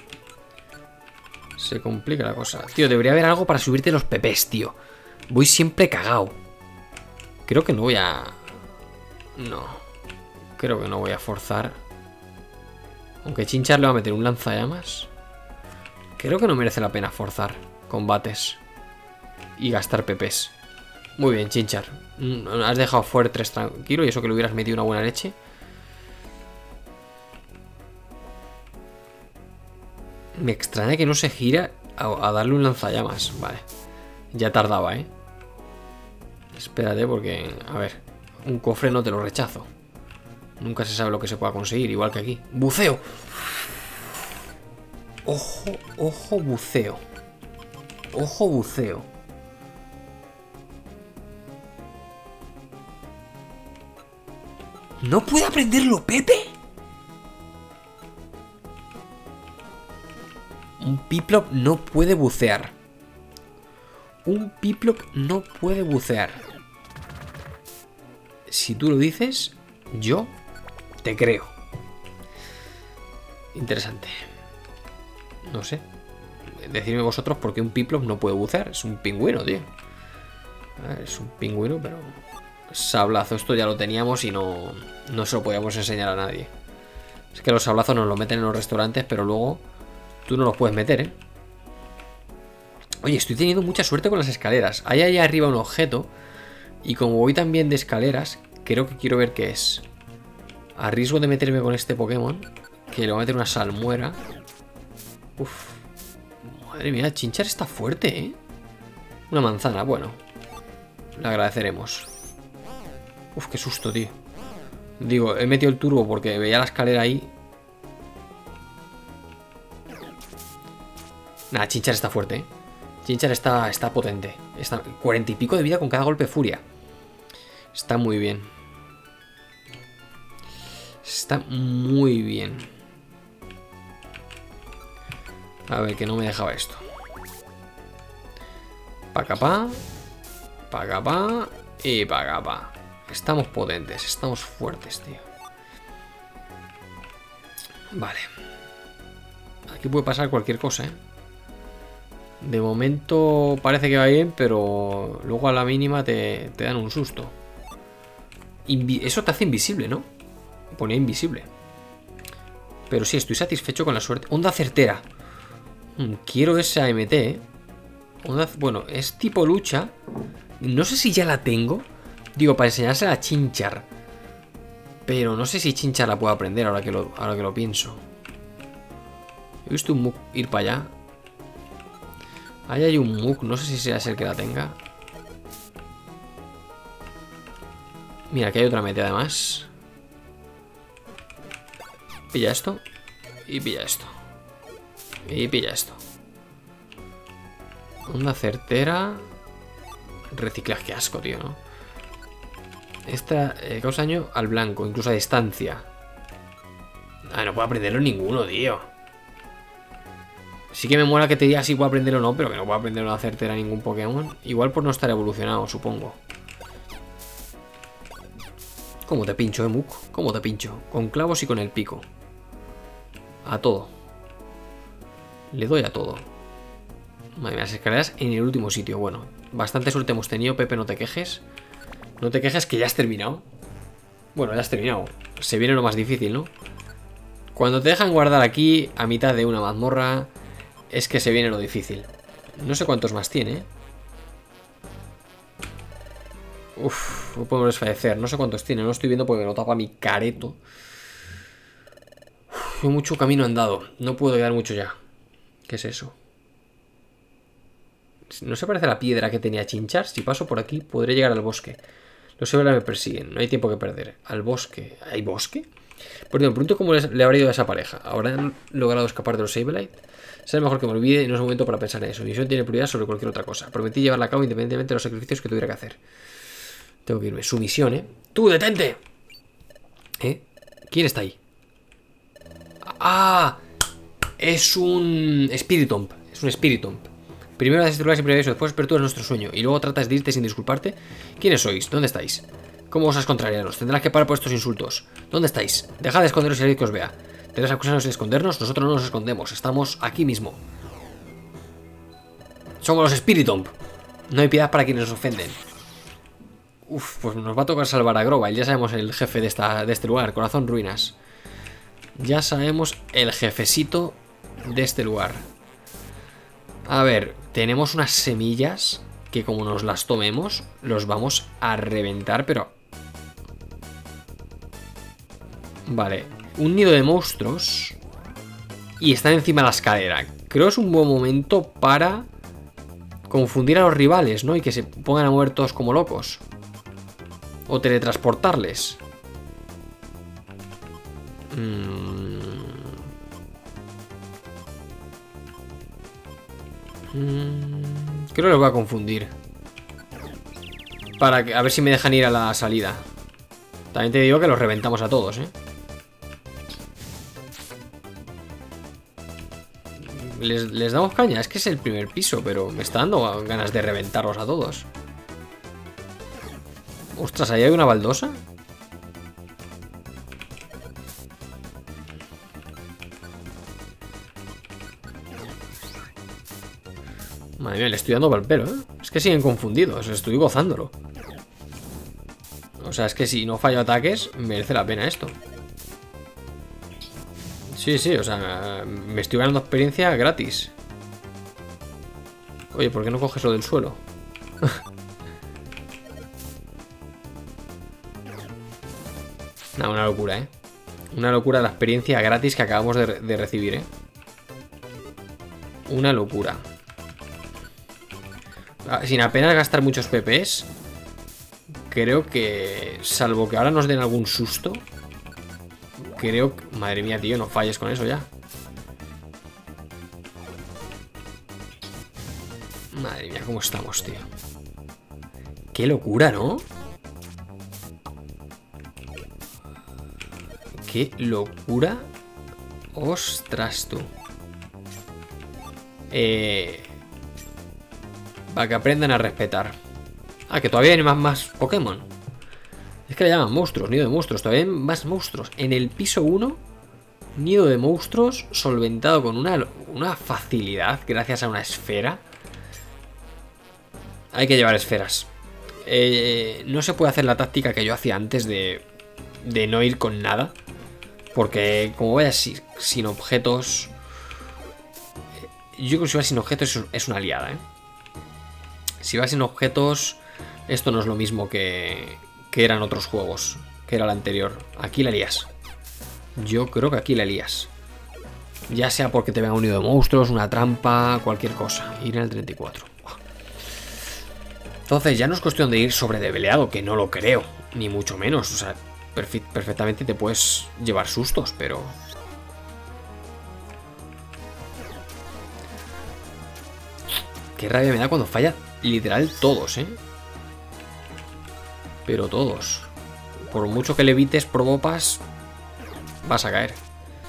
Se complica la cosa. Tío, debería haber algo para subirte los pepes, tío. Voy siempre cagao. Creo que no voy a... No. Creo que no voy a forzar. Aunque Chinchar le va a meter un lanzallamas. Creo que no merece la pena forzar combates y gastar pepes. Muy bien, Chinchar. Has dejado Fortress tranquilo y eso que le hubieras metido una buena leche. Me extraña que no se gira a, a darle un lanzallamas. Vale. Ya tardaba, ¿eh? Espérate porque... A ver. Un cofre no te lo rechazo. Nunca se sabe lo que se pueda conseguir. Igual que aquí. ¡Buceo! Ojo, ojo, buceo. Ojo, buceo. ¿No puede aprenderlo Pepe? Un Piplup no puede bucear. Un Piplup no puede bucear. Si tú lo dices, yo te creo. Interesante. No sé. Decidme vosotros por qué un Piplup no puede bucear. Es un pingüino, tío. A ver, es un pingüino, pero... Sablazo. Esto ya lo teníamos y no, no se lo podíamos enseñar a nadie. Es que los sablazos nos lo meten en los restaurantes, pero luego... Tú no los puedes meter, ¿eh? Oye, estoy teniendo mucha suerte con las escaleras. Hay allá arriba un objeto. Y como voy también de escaleras, creo que quiero ver qué es. A riesgo de meterme con este Pokémon, que le voy a meter una salmuera. Uf. Madre mía, Chinchar está fuerte, ¿eh? Una manzana, bueno. Le agradeceremos. Uf, qué susto, tío. Digo, he metido el turbo porque veía la escalera ahí. Nada, Chinchar está fuerte, ¿eh? Chinchar está, está potente. Está cuarenta y pico de vida con cada golpe furia. Está muy bien. Está muy bien. A ver, que no me dejaba esto. Pacapá. Pacapá. Y pacapá. Estamos potentes, estamos fuertes, tío. Vale. Aquí puede pasar cualquier cosa, ¿eh? De momento parece que va bien, pero luego a la mínima te, te dan un susto. Invi- Eso te hace invisible, ¿no? Ponía invisible. Pero sí, estoy satisfecho con la suerte. Onda certera. Mm, quiero esa A M T, ¿eh? Onda, bueno, es tipo lucha. No sé si ya la tengo. Digo, para enseñársela a Chinchar. Pero no sé si Chinchar la puedo aprender ahora que lo, ahora que lo pienso. He visto un Muk ir para allá. Ahí hay un Muk, no sé si sea ese el que la tenga. Mira, aquí hay otra meta además. Pilla esto. Y pilla esto. Y pilla esto. Onda certera. Reciclaje, qué asco, tío, ¿no? Esta eh, causa daño al blanco, incluso a distancia. Ah, no puedo aprenderlo ninguno, tío. Sí que me mola que te diga si puedo aprenderlo o no, pero que no puedo aprender a certera a ningún Pokémon. Igual por no estar evolucionado, supongo. ¿Cómo te pincho, eh, Muk? ¿Cómo te pincho? Con clavos y con el pico. A todo. Le doy a todo. Madre mía, las escaleras en el último sitio. Bueno, bastante suerte hemos tenido, Pepe, no te quejes. No te quejes que ya has terminado. Bueno, ya has terminado. Se viene lo más difícil, ¿no? Cuando te dejan guardar aquí a mitad de una mazmorra, es que se viene lo difícil. No sé cuántos más tiene. Uf, no podemos desfallecer. No sé cuántos tiene, no lo estoy viendo porque me lo tapa mi careto. Uf, hay mucho camino andado. No puedo llegar mucho ya. ¿Qué es eso? ¿No se parece a la piedra que tenía Chinchar? Si paso por aquí, podré llegar al bosque. Los Sableye me persiguen, no hay tiempo que perder. Al bosque. ¿Hay bosque? Por ejemplo, pregunto cómo le habría ido a esa pareja. ¿Habrán logrado escapar de los Sableye? Será mejor que me olvide y no es momento para pensar en eso. Mi misión tiene prioridad sobre cualquier otra cosa. Prometí llevarla a cabo independientemente de los sacrificios que tuviera que hacer. Tengo que irme. Su misión, ¿eh? ¡Tú, detente! ¿Eh? ¿Quién está ahí? ¡Ah! Es un Spiritomb. Es un Spiritomb. Primero haces titular sin previo aviso, después perturbas nuestro sueño y luego tratas de irte sin disculparte. ¿Quiénes sois? ¿Dónde estáis? ¿Cómo osas contrariaros? Tendrás que parar por estos insultos. ¿Dónde estáis? Dejad de esconderos y alguien que os vea. ¿Tendrás acusarnos y escondernos? Nosotros no nos escondemos. Estamos aquí mismo. Somos los Spiritomb. No hay piedad para quienes nos ofenden. Uf, pues nos va a tocar salvar a Grovyle. Ya sabemos el jefe de, esta, de este lugar. Corazón Ruinas. Ya sabemos el jefecito de este lugar. A ver, tenemos unas semillas que como nos las tomemos, los vamos a reventar, pero... Vale, un nido de monstruos y están encima de la escalera. Creo que es un buen momento para confundir a los rivales, ¿no? Y que se pongan a mover todos como locos. O teletransportarles. Mm. Mm. Creo que los voy a confundir. Para que, a ver si me dejan ir a la salida. También te digo que los reventamos a todos, ¿eh? Les, les damos caña. Es que es el primer piso, pero me está dando ganas de reventarlos a todos. Ostras, ¿ahí hay una baldosa? Madre mía, le estoy dando pal pelo, ¿eh? Es que siguen confundidos, estoy gozándolo. O sea, es que si no fallo ataques, merece la pena esto. Sí, sí, o sea, me estoy ganando experiencia gratis. Oye, ¿por qué no coges lo del suelo? Nada, una locura, ¿eh? Una locura la experiencia gratis que acabamos de, de recibir, ¿eh? Una locura. Sin apenas gastar muchos P Ps, creo que, salvo que ahora nos den algún susto, creo que... Madre mía, tío, no falles con eso ya. Madre mía, cómo estamos, tío. Qué locura, ¿no? Qué locura. Ostras, tú. Eh... Para que aprendan a respetar. Ah, que todavía hay más, más Pokémon. Es que le llaman monstruos, nido de monstruos. Todavía hay más monstruos. En el piso uno, nido de monstruos solventado con una, una facilidad gracias a una esfera. Hay que llevar esferas. Eh, no se puede hacer la táctica que yo hacía antes de, de no ir con nada. Porque como vayas sin, sin objetos... Yo creo que si vas sin objetos es, es una liada, ¿eh? Si vas sin objetos, esto no es lo mismo que, que eran otros juegos, que era el anterior. Aquí la lías. Yo creo que aquí la lías. Ya sea porque te venga un nido de monstruos, una trampa, cualquier cosa. Ir en el treinta y cuatro. Entonces ya no es cuestión de ir sobredeveleado, que no lo creo, ni mucho menos. O sea, perfe perfectamente te puedes llevar sustos, pero... Qué rabia me da cuando falla literal todos, ¿eh? Pero todos. Por mucho que le evites probopas, vas a caer.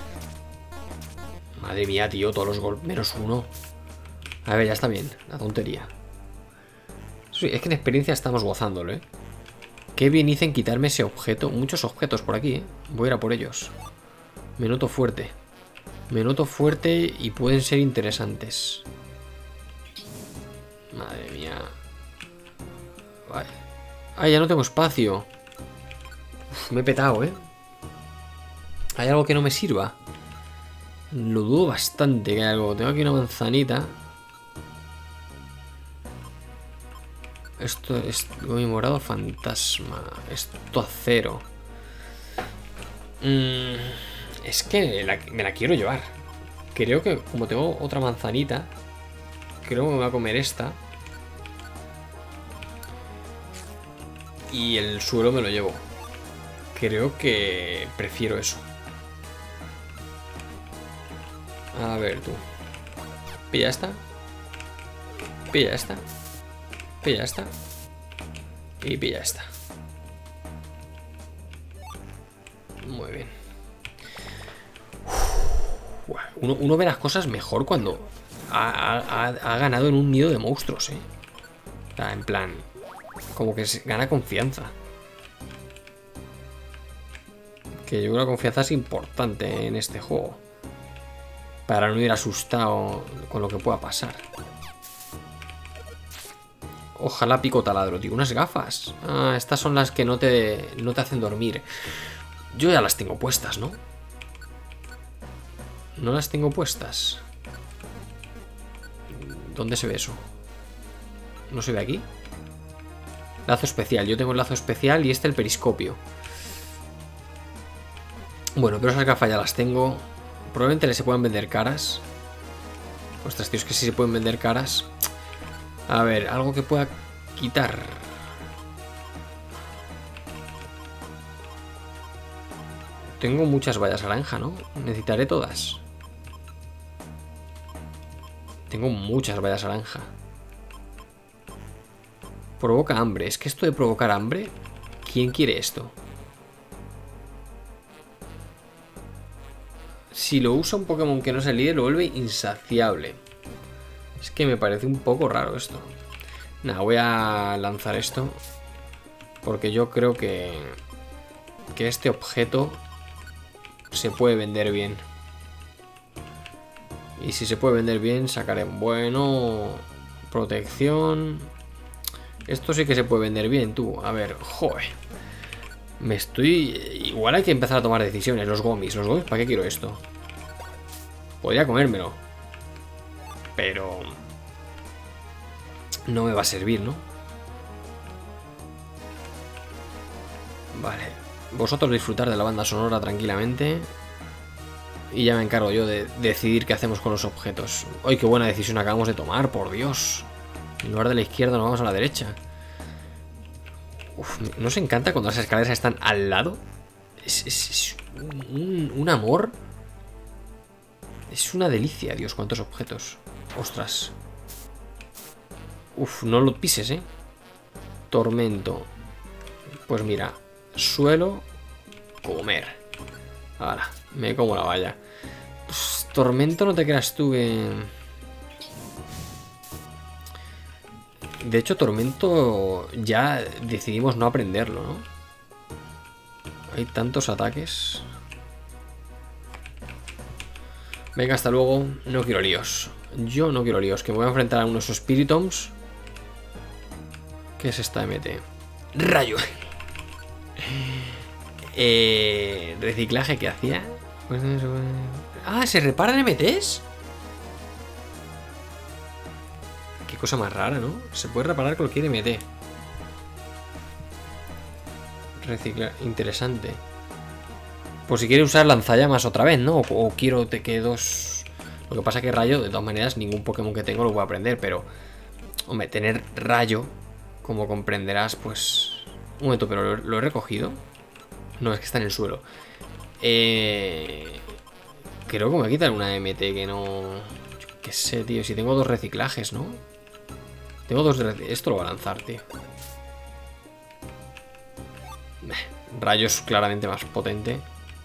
Madre mía, tío, todos los golpes. Menos uno. A ver, ya está bien. La tontería. Sí, es que en experiencia estamos gozándolo, ¿eh? Qué bien hice en quitarme ese objeto. Muchos objetos por aquí, ¿eh? Voy a ir a por ellos. Me noto fuerte. Me noto fuerte y pueden ser interesantes. Madre mía. Vale. Ay, ya no tengo espacio. Uf, me he petado, ¿eh? ¿Hay algo que no me sirva? Lo dudo bastante que hay algo. Tengo aquí una manzanita. Esto es mi morado fantasma. Esto acero. Mm, es que la, me la quiero llevar. Creo que como tengo otra manzanita, creo que me voy a comer esta. Y el suelo me lo llevo. Creo que prefiero eso. A ver tú. Pilla esta. Pilla esta. Pilla esta. Y pilla esta. Muy bien. Uf, uno, uno ve las cosas mejor cuando ha, ha, ha ganado en un nido de monstruos, ¿eh? O sea, en plan, como que se gana confianza. Que yo creo que la confianza es importante en este juego. Para no ir asustado con lo que pueda pasar. Ojalá pico taladro, tío. Unas gafas. Ah, estas son las que no te, no te hacen dormir. Yo ya las tengo puestas, ¿no? No las tengo puestas. ¿Dónde se ve eso? ¿No se ve aquí? Lazo especial. Yo tengo el lazo especial y este el periscopio. Bueno, pero esas gafas ya las tengo. Probablemente les se puedan vender caras. Ostras, tío, es que sí se pueden vender caras. A ver, algo que pueda quitar. Tengo muchas vallas naranja, ¿no? Necesitaré todas. Tengo muchas vallas naranja. Provoca hambre. Es que esto de provocar hambre, ¿quién quiere esto? Si lo usa un Pokémon que no es el líder, lo vuelve insaciable. Es que me parece un poco raro esto. Nada, voy a lanzar esto. Porque yo creo que... Que este objeto se puede vender bien. Y si se puede vender bien, sacaré bueno... Protección... Esto sí que se puede vender bien, tú. A ver, joder. Me estoy... Igual hay que empezar a tomar decisiones. Los gomis. Los gomis, ¿para qué quiero esto? Podría comérmelo. Pero... No me va a servir, ¿no? Vale. Vosotros disfrutar de la banda sonora tranquilamente. Y ya me encargo yo de decidir qué hacemos con los objetos. ¡Ay, qué buena decisión acabamos de tomar! ¡Por Dios! En lugar de la izquierda nos vamos a la derecha. Uf, ¿nos encanta cuando las escaleras están al lado? Es, es, es un, un amor. Es una delicia, Dios, cuántos objetos. Ostras. Uf, no lo pises, ¿eh? Tormento. Pues mira, suelo, comer. Ahora, me como la valla. Pues, tormento, no te creas tú que... De hecho, tormento ya decidimos no aprenderlo, ¿no? Hay tantos ataques. Venga, hasta luego. No quiero líos. Yo no quiero líos. Que me voy a enfrentar a unos Spiritombs. ¿Qué es esta M T? ¡Rayo! eh, reciclaje que hacía. Ah, ¿se reparan M Ts? Qué cosa más rara, ¿no? Se puede reparar cualquier M T. Reciclar. Interesante. Por si quiere usar lanzallamas otra vez, ¿no? O, o quiero que dos... Lo que pasa que rayo, de todas maneras, ningún Pokémon que tengo lo voy a aprender, pero... Hombre, tener rayo, como comprenderás, pues... Un momento, pero ¿lo, lo he recogido? No, es que está en el suelo. Eh... Creo que me voy a quitar una M T que no... Yo qué sé, tío, si tengo dos reciclajes, ¿no? Tengo dos... Rec... Esto lo voy a lanzar, tío. Rayo es claramente más potente.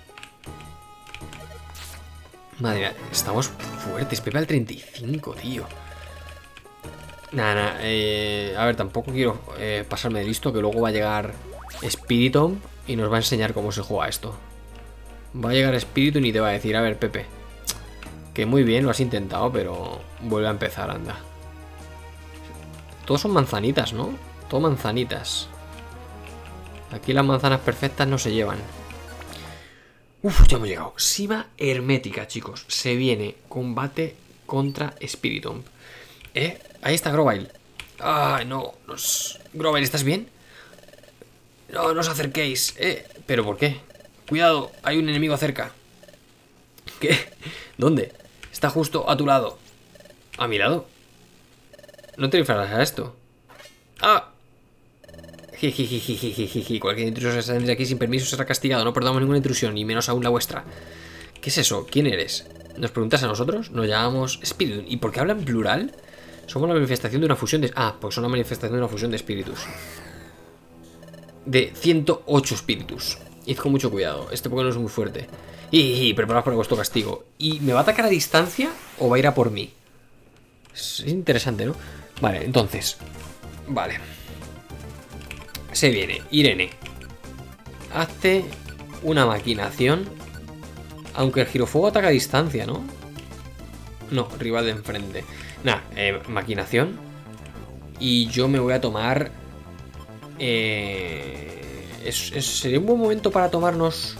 Madre mía, estamos fuertes. Pepe al treinta y cinco, tío. Nada, nada. Eh, a ver, tampoco quiero eh, pasarme de listo, que luego va a llegar Spiritomb y nos va a enseñar cómo se juega esto. Va a llegar Spiritomb y te va a decir, a ver, Pepe, que muy bien, lo has intentado, pero vuelve a empezar, anda. Todos son manzanitas, ¿no? Todo manzanitas. Aquí las manzanas perfectas no se llevan. Uf, ya hemos llegado. Sima hermética, chicos. Se viene combate contra Spiritomb. Eh, ahí está Grovyle. Ay, no. Nos... Grovyle, ¿estás bien? No, no os acerquéis. Eh, ¿pero por qué? Cuidado, hay un enemigo cerca. ¿Qué? ¿Dónde? Está justo a tu lado. ¿A mi lado? No te disfrazas a esto. ¡Ah! Jijijijijijiji. Cualquier intruso que sale de aquí sin permiso será castigado. No perdamos ninguna intrusión, ni menos aún la vuestra. ¿Qué es eso? ¿Quién eres? ¿Nos preguntas a nosotros? Nos llamamos Spiritomb. ¿Y por qué hablan en plural? Somos la manifestación de una fusión de... Ah, pues son la manifestación de una fusión de espíritus. De ciento ocho espíritus. Id con mucho cuidado. Este Pokémon es muy fuerte. Y, y preparaos para vuestro castigo. ¿Y me va a atacar a distancia o va a ir a por mí? Es interesante, ¿no? Vale, entonces. Vale. Se viene. Irene. Hace una maquinación. Aunque el girofuego ataca a distancia, ¿no? No, rival de enfrente. Nada, eh, maquinación. Y yo me voy a tomar... Eh, es, es, sería un buen momento para tomarnos...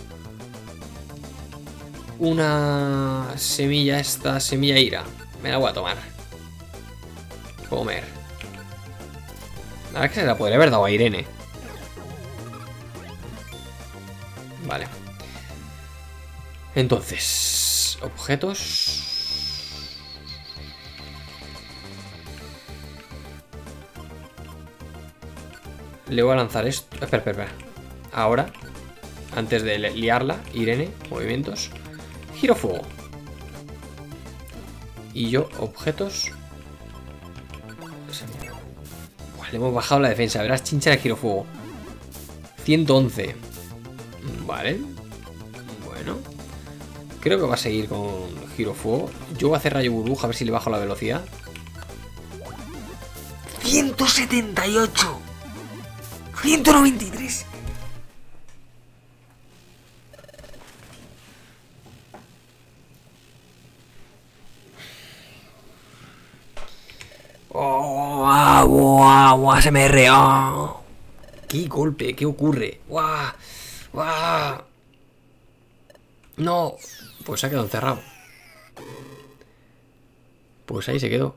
Una semilla, esta semilla ira. Me la voy a tomar. Comer. La verdad es que se la podría haber dado a Irene. Vale. Entonces, objetos. Le voy a lanzar esto. Espera, espera, espera. Ahora, antes de liarla, Irene, movimientos. Giro fuego. Y yo, objetos. Buah, le hemos bajado la defensa. Verás, chincha de giro fuego. ciento once. Vale. Bueno. Creo que va a seguir con giro fuego. Yo voy a hacer rayo burbuja a ver si le bajo la velocidad. ciento setenta y ocho. ciento noventa y tres. Oh, ah, buah, buah, se me re. Oh. ¿Qué golpe? ¿Qué ocurre? ¡Guau! ¡Guau! No. Pues se ha quedado encerrado. Pues ahí se quedó.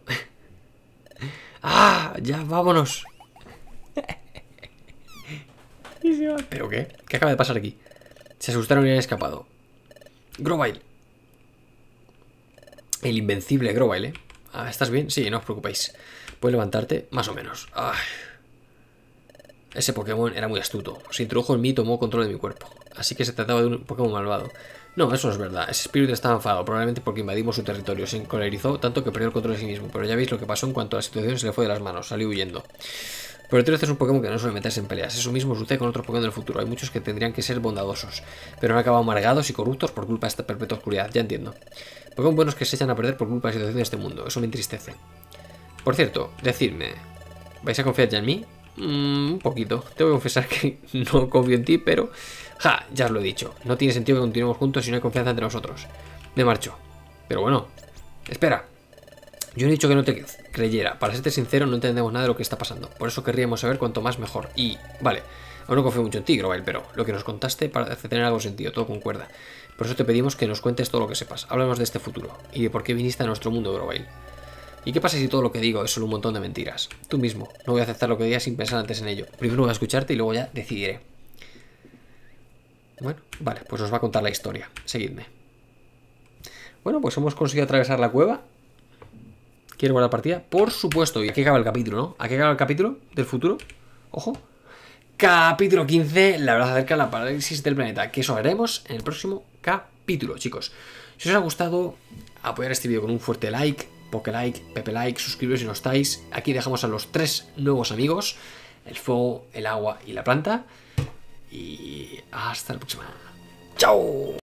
¡Ah! Ya, vámonos. ¿Pero qué? ¿Qué acaba de pasar aquí? Se asustaron y han escapado. Grovyle. El invencible Grovyle, ¿eh? Ah, ¿estás bien? Sí, no os preocupéis. Puedes levantarte, más o menos. Ay. Ese Pokémon era muy astuto. Se introdujo en mí y tomó control de mi cuerpo. Así que se trataba de un Pokémon malvado. No, eso no es verdad. Ese espíritu estaba enfadado, probablemente porque invadimos su territorio. Se encolerizó tanto que perdió el control de sí mismo. Pero ya veis lo que pasó en cuanto a la situación se le fue de las manos. Salió huyendo. Pero el es un Pokémon que no suele meterse en peleas. Eso mismo sucede con otros Pokémon del futuro. Hay muchos que tendrían que ser bondadosos, pero han acabado amargados y corruptos por culpa de esta perpetua oscuridad. Ya entiendo. Pokémon buenos que se echan a perder por culpa de la situación de este mundo. Eso me entristece. Por cierto, decidme, ¿vais a confiar ya en mí? Mm, un poquito. Tengo que confesar que no confío en ti, pero... Ja, ya os lo he dicho. No tiene sentido que continuemos juntos si no hay confianza entre nosotros. Me marcho. Pero bueno, espera. Yo no he dicho que no te creyera. Para serte sincero, no entendemos nada de lo que está pasando. Por eso querríamos saber cuanto más mejor. Y, vale, aún no confío mucho en ti, Grovyle, pero lo que nos contaste parece tener algo sentido, todo concuerda. Por eso te pedimos que nos cuentes todo lo que sepas. Háblanos de este futuro y de por qué viniste a nuestro mundo, Grovyle. ¿Y qué pasa si todo lo que digo es solo un montón de mentiras? Tú mismo, no voy a aceptar lo que digas sin pensar antes en ello. Primero voy a escucharte y luego ya decidiré. Bueno, vale, pues os va a contar la historia. Seguidme. Bueno, pues hemos conseguido atravesar la cueva. ¿Quieres guardar partida? Por supuesto. Y aquí acaba el capítulo, ¿no? Aquí acaba el capítulo del futuro. Ojo. Capítulo quince. La verdad acerca de la parálisis del planeta. Que eso haremos en el próximo capítulo, chicos. Si os ha gustado, apoyar este vídeo con un fuerte like, Pokelike, Pepe Like, suscribiros si no estáis. Aquí dejamos a los tres nuevos amigos. El fuego, el agua y la planta. Y hasta la próxima. ¡Chao!